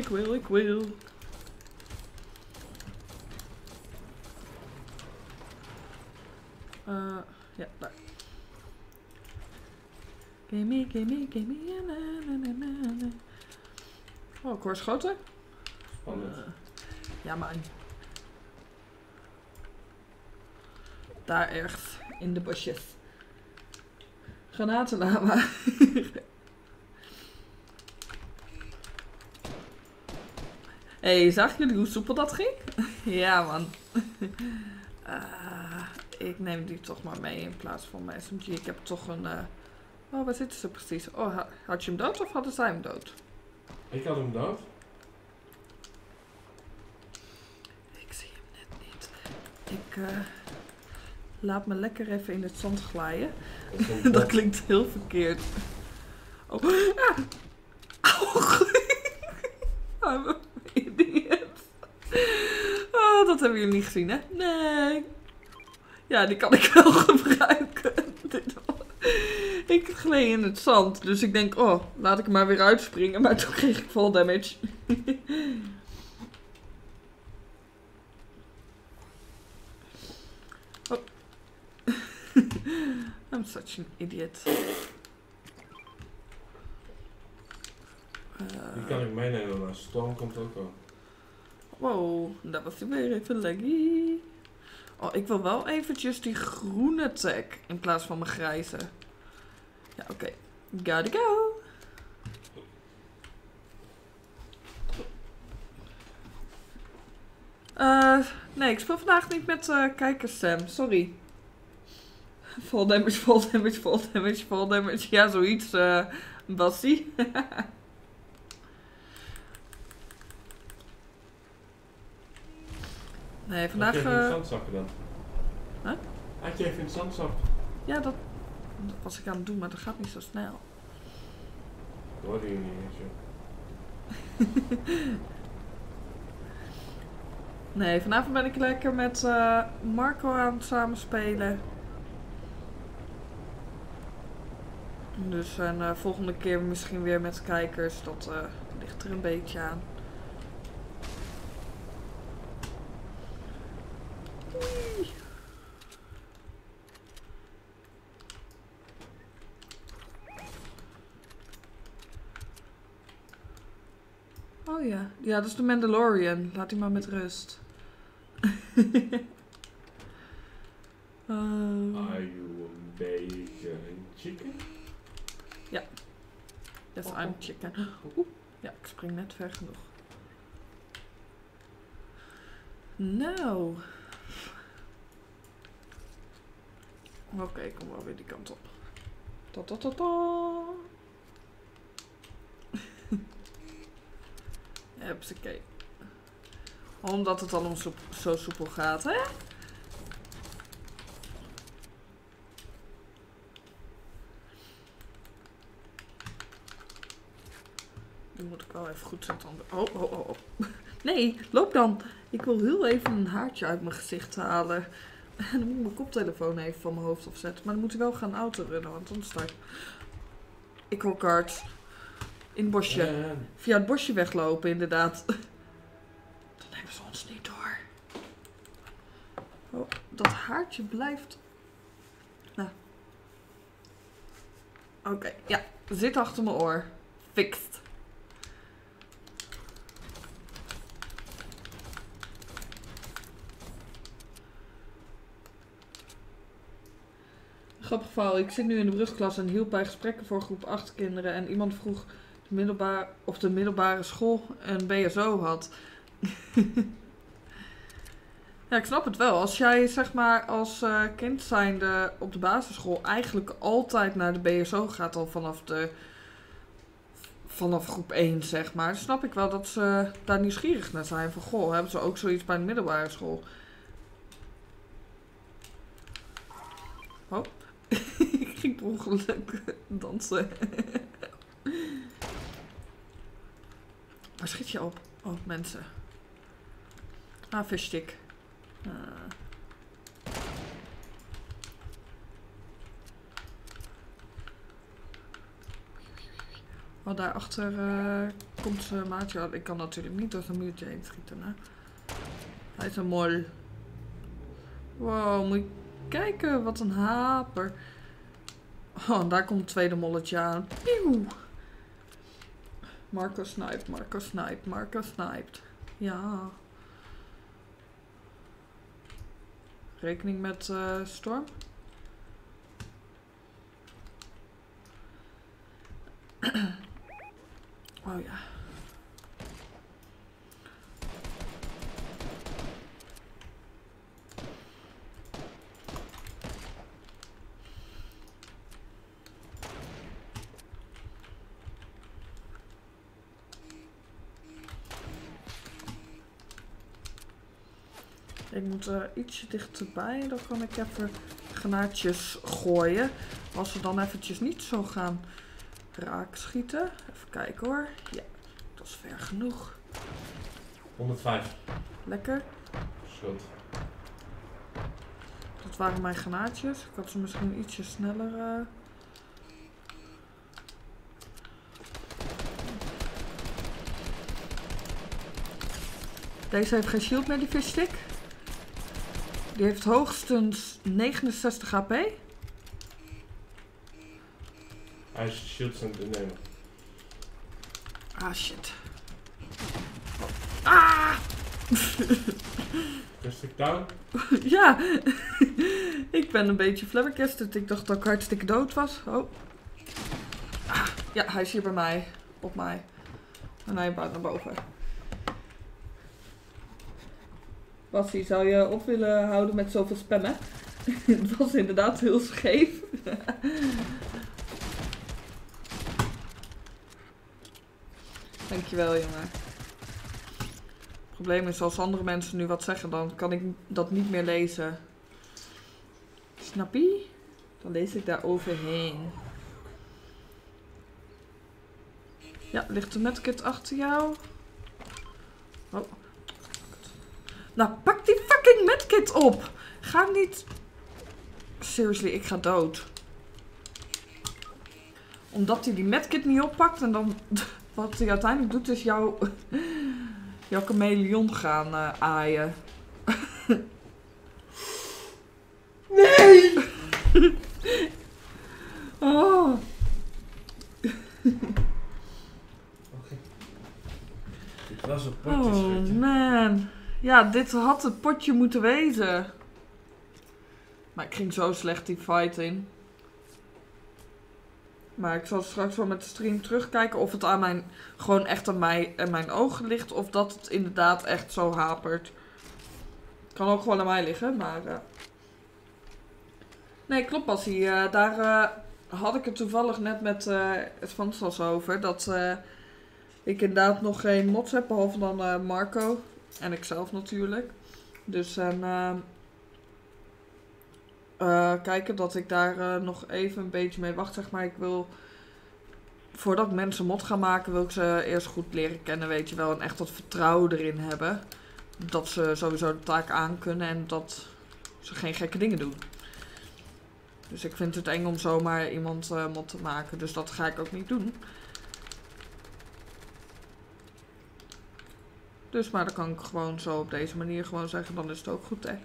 Ja, daar. Gimme. Na. Oh, ik hoor schoten. Spannend. Ja, man. Daar ergens in de bosjes. Granatenlama. Hey, zagen jullie hoe soepel dat ging? Ja, man. Ik neem die toch maar mee in plaats van mijn SMG. Ik heb toch een... Oh, waar zitten ze precies? Oh, had je hem dood of hadden zij hem dood? Ik had hem dood. Ik zie hem net niet. Ik laat me lekker even in het zand glijden. Dat klinkt heel verkeerd. Oh. I'm an idiot. Oh, dat hebben jullie niet gezien, hè? Nee. Ja, die kan ik wel gebruiken. Ik gleed in het zand, dus ik denk, oh, laat ik hem maar weer uitspringen. Maar toen kreeg ik fall damage. Oh. I'm such an idiot. Die kan ik meenemen, maar Storm komt ook al. Wow, dat was weer even leggy. Oh, ik wil wel eventjes die groene tag in plaats van mijn grijze. Ja, oké. Gotta go. Nee, ik speel vandaag niet met kijkers, Sam. Sorry. Fall damage. Ja, zoiets, Bassie. Nee, vandaag... Had je even in het zand zakken dan? Huh? Had je even in het zand zakken? Ja, dat was ik aan het doen, maar dat gaat niet zo snel. Dat hoorde je niet eens, joh. Nee, vanavond ben ik lekker met Marco aan het samenspelen. Dus en volgende keer misschien weer met kijkers. Dat ligt er een beetje aan. Oei. Oh ja. Ja, dat is de Mandalorian. Laat die maar met rust. Are you a bacon chicken? Ja. Yes, I'm chicken. Oeh. Ja, ik spring net ver genoeg. Nou. Oké, ik kom wel weer die kant op. Hupsakee. Omdat het allemaal zo soepel gaat, hè? Die moet ik wel even goed zetten. Oh. Nee, loop dan. Ik wil heel even een haartje uit mijn gezicht halen. En dan moet ik mijn koptelefoon even van mijn hoofd opzetten. Maar dan moet ik wel gaan autorunnen, want anders sta ik hoor kart. In het bosje. Via het bosje weglopen, inderdaad. Dan hebben ze ons niet door. Oh, dat haartje blijft... Nou. Oké, ja. Zit achter mijn oor. Fixed. Grappig verhaal. Ik zit nu in de brugklas en hielp bij gesprekken voor groep 8 kinderen. En iemand vroeg of de middelbare school een BSO had. Ja, ik snap het wel. Als jij zeg maar als kind zijnde op de basisschool eigenlijk altijd naar de BSO gaat al vanaf groep 1 zeg maar. Dan snap ik wel dat ze daar nieuwsgierig naar zijn. Van goh, hebben ze ook zoiets bij de middelbare school? Oh. Ik ging per ongeluk dansen. Waar schiet je op? Oh, mensen. Ah, fishstick. Oh, daarachter komt zijn maatje. Ik kan natuurlijk niet door zijn muurtje heen schieten, hè. Hij is een mol. Wow, moet je kijken, wat een haper. Oh, daar komt het tweede molletje aan. Pieuw! Marco sniped, Marco sniped, Marco sniped. Ja. Rekening met storm. Oh ja. Ik moet ietsje dichterbij, dan kan ik even granaatjes gooien. Als ze dan eventjes niet zo gaan raak schieten. Even kijken hoor. Ja, dat is ver genoeg. 105. Lekker. Schuld. Dat waren mijn granaatjes. Ik had ze misschien ietsje sneller... Deze heeft geen shield meer, die fishstick. Die heeft hoogstens 69 HP. Hij is shields aan het innemen. Ah, shit. Ah! Rustig down. Ja. Ik ben een beetje flabbergasted. Ik dacht dat ik hartstikke dood was. Oh. Ah, ja, hij is hier bij mij. Op mij. En hij bouwt naar boven. Bassie, zou je op willen houden met zoveel spammen? Het was inderdaad heel scheef. Dankjewel, jongen. Het probleem is, als andere mensen nu wat zeggen, dan kan ik dat niet meer lezen. Snap je? Dan lees ik daar overheen. Ja, ligt de medkit achter jou? Oh. Nou, pak die fucking medkit op! Ga niet... Seriously, ik ga dood. Omdat hij die medkit niet oppakt en dan... Wat hij uiteindelijk doet is jouw chameleon gaan aaien. Nee! Oh. Okay. Dit was een potje, Oh man. Ja, dit had het potje moeten wezen. Maar ik ging zo slecht die fight in. Maar ik zal straks wel met de stream terugkijken of het aan mijn, gewoon echt aan mijn ogen ligt. Of dat het inderdaad echt zo hapert. Het kan ook gewoon aan mij liggen, maar... Nee, klopt Bassie. Daar had ik het toevallig net met het Vansas over. Dat ik inderdaad nog geen mods heb, behalve dan Marco. En ikzelf natuurlijk. Dus kijken dat ik daar nog even een beetje mee wacht, zeg maar. Ik wil, voordat ik mensen mod ga maken, wil ik ze eerst goed leren kennen, weet je wel. En echt wat vertrouwen erin hebben. Dat ze sowieso de taak aankunnen en dat ze geen gekke dingen doen. Dus ik vind het eng om zomaar iemand mod te maken. Dus dat ga ik ook niet doen. Dus, maar dan kan ik gewoon zo op deze manier gewoon zeggen, dan is het ook goed, hè.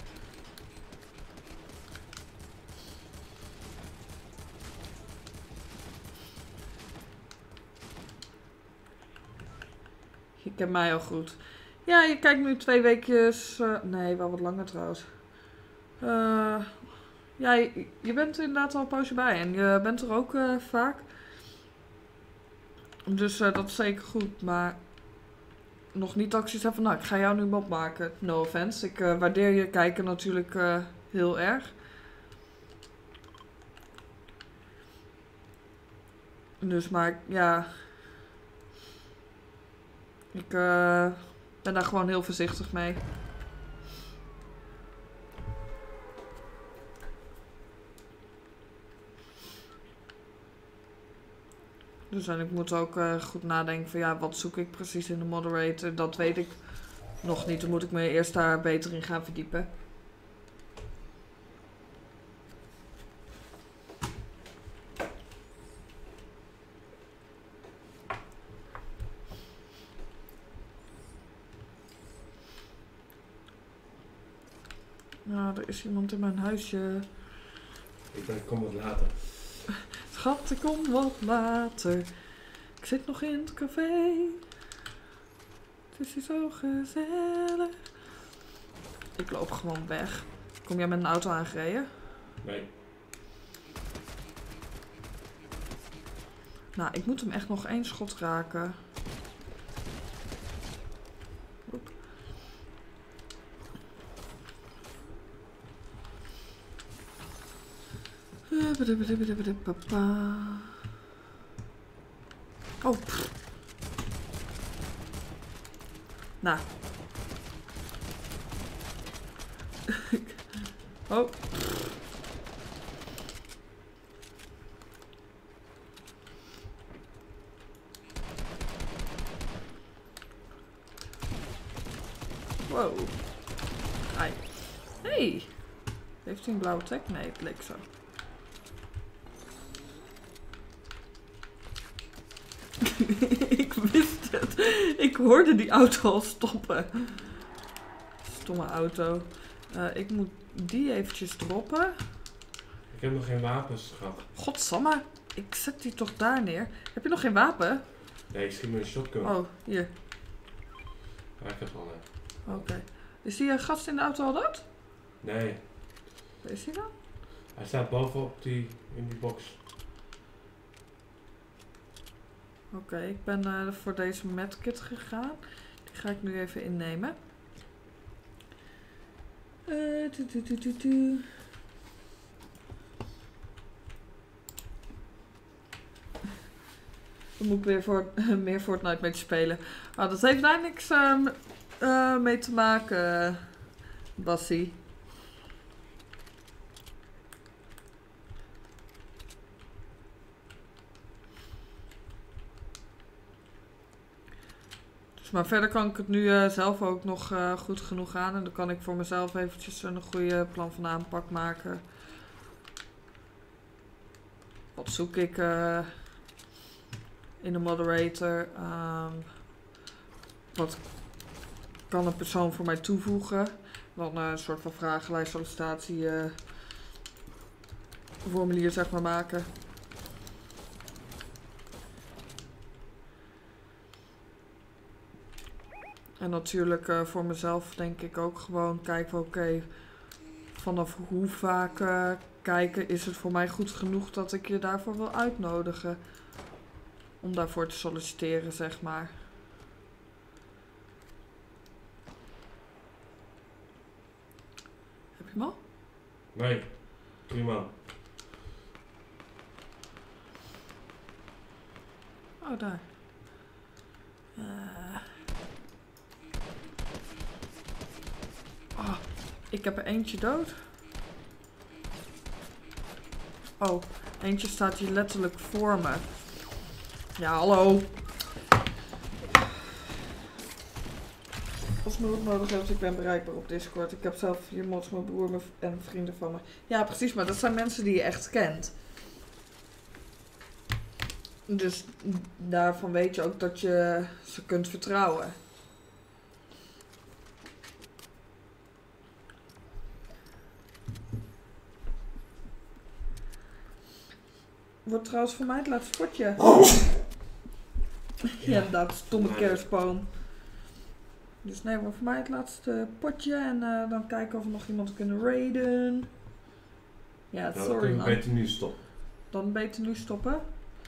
Je kent mij al goed. Ja, je kijkt nu 2 weekjes... nee, wel wat langer trouwens. Ja, je bent inderdaad al een poosje bij en je bent er ook vaak. Dus dat is zeker goed, maar nog niet dat ik zoiets heb van, nou, ik ga jou nu mop maken. No offense. Ik waardeer je kijken natuurlijk heel erg. Dus, maar ja, ik ben daar gewoon heel voorzichtig mee. Dus en ik moet ook goed nadenken van ja, wat zoek ik precies in de moderator. Dat weet ik nog niet. Dan moet ik me eerst daar beter in gaan verdiepen. Nou, er is iemand in mijn huisje. Ik kom wat later. Schat, ik kom wat later. Ik zit nog in het café. Het is hier zo gezellig. Ik loop gewoon weg. Kom jij met een auto aangereden? Nee. Nou, ik moet hem echt nog 1 schot raken. Oep. Oh, pff. Nou. Oh. Wow. Hi. Hey. Heeft hij een blauwe tag? Nee, het leek zo. Ik wist het. Ik hoorde die auto al stoppen. Stomme auto. Ik moet die eventjes droppen. Ik heb nog geen wapens gehad. Godsamme. Ik zet die toch daar neer. Heb je nog geen wapen? Nee, ik schiet met een shotgun. Oh, hier. Ja, ik heb al net. Oké. Is die gast in de auto al dood? Nee. Waar is hij dan? Hij staat bovenop in die box. Oké, ik ben voor deze medkit gegaan. Die ga ik nu even innemen. Dan moet ik weer meer Fortnite mee te spelen. Maar dat heeft daar niks mee te maken, Bassie. Maar verder kan ik het nu zelf ook nog goed genoeg aan. En dan kan ik voor mezelf eventjes een goede plan van aanpak maken. Wat zoek ik in de moderator? Wat kan een persoon voor mij toevoegen? Dan een soort van vragenlijst, sollicitatie, formulier zeg maar maken. En natuurlijk voor mezelf denk ik ook gewoon kijken, oké, vanaf hoe vaak kijken is het voor mij goed genoeg dat ik je daarvoor wil uitnodigen. Om daarvoor te solliciteren, zeg maar. Heb je hem al? Nee, 3 man. Oh, daar. Oh, ik heb er eentje dood. Oh, eentje staat hier letterlijk voor me. Ja, hallo. Als me hulp nodig hebt, ik ben bereikbaar op Discord. Ik heb zelf 4 mods, mijn broer en vrienden van me. Ja, precies, maar dat zijn mensen die je echt kent. Dus daarvan weet je ook dat je ze kunt vertrouwen. Wordt trouwens voor mij het laatste potje. Ja, inderdaad, stomme kerstboom. Dus nee, maar voor mij het laatste potje. En dan kijken of we nog iemand kunnen raiden. Ja, Nou, dan sorry kun je man. beter nu stoppen. Dan beter nu stoppen.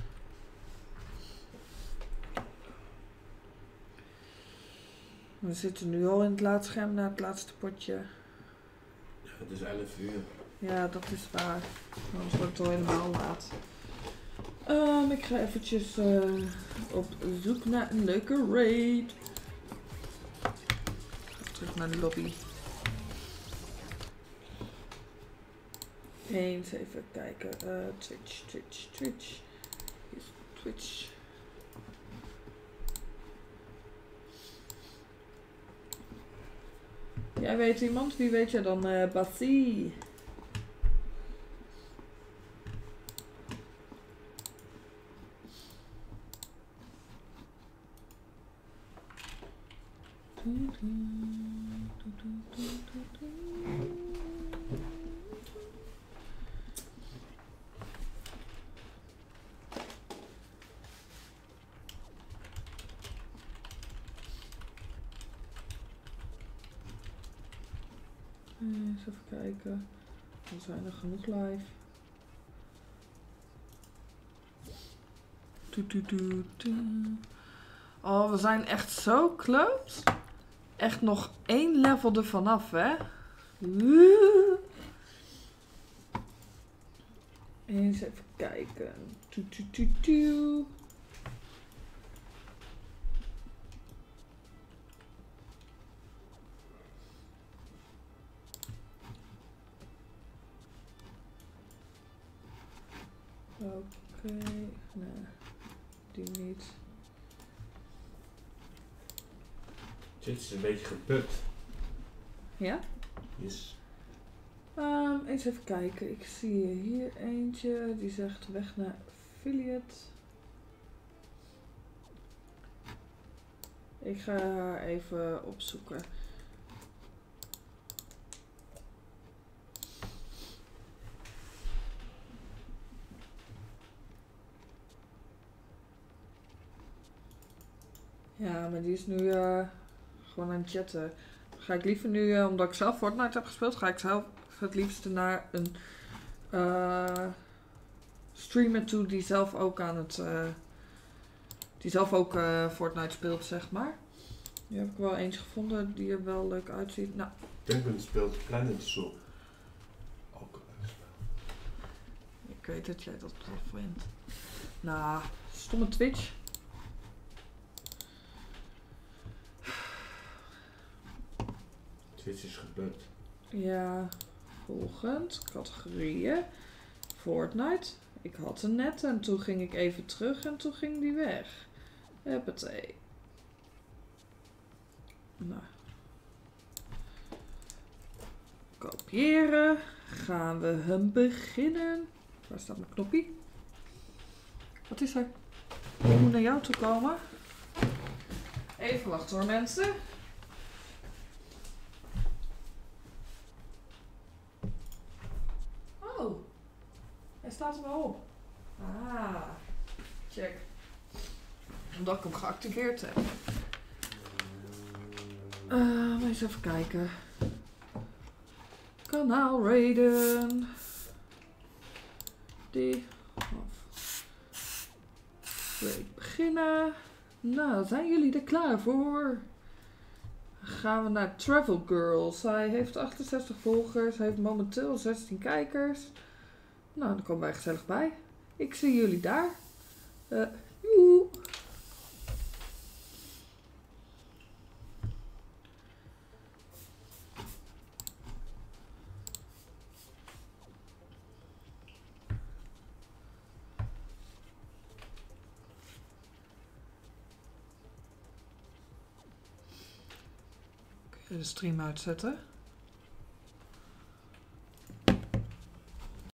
We zitten nu al in het laadscherm na het laatste potje. Ja, het is 11 uur. Ja, dat is waar. Anders wordt het al helemaal laat. Ik ga eventjes op zoek naar een leuke raid. Terug naar de lobby. Eens even kijken. Twitch. Hier is Twitch. Jij weet iemand? Wie weet jij dan? Bassie. Eens even kijken. Er zijn er genoeg live. Oh, we zijn echt zo close. Echt nog 1 level ervan af, hè? Eens even kijken. Oké, nee, die niet. Dit is een beetje gebukt. Ja? Yes. Eens even kijken. Ik zie hier eentje die zegt weg naar affiliate. Ik ga haar even opzoeken. Ja, maar die is nu gewoon aan het chatten. Ga ik liever nu, omdat ik zelf Fortnite heb gespeeld, ga ik zelf het liefste naar een streamer toe die zelf ook aan het Fortnite speelt, zeg maar. Die heb ik wel eentje gevonden die er wel leuk uitziet. Nou. Duncan speelt Planet Zoo. Ook een leuk spel. Ik weet dat jij dat wel vindt. Nou, stomme Twitch. Twitch is gebukt. Ja, volgend. Categorieën. Fortnite. Ik had een net en toen ging ik even terug en toen ging die weg. Huppatee. Nou. Kopiëren. Gaan we hem beginnen. Waar staat mijn knoppie? Wat is er? Ik moet naar jou toe komen. Even wachten hoor mensen. Oh. Hij staat er wel op. Ah. Check. Omdat ik hem geactiveerd heb. Eens even kijken. Kanaal raiden. Die. Raid beginnen. Nou, zijn jullie er klaar voor? Gaan we naar Travel Girl. Zij heeft 68 volgers. Heeft momenteel 16 kijkers. Nou, dan komen wij gezellig bij. Ik zie jullie daar. Joe. De stream uitzetten.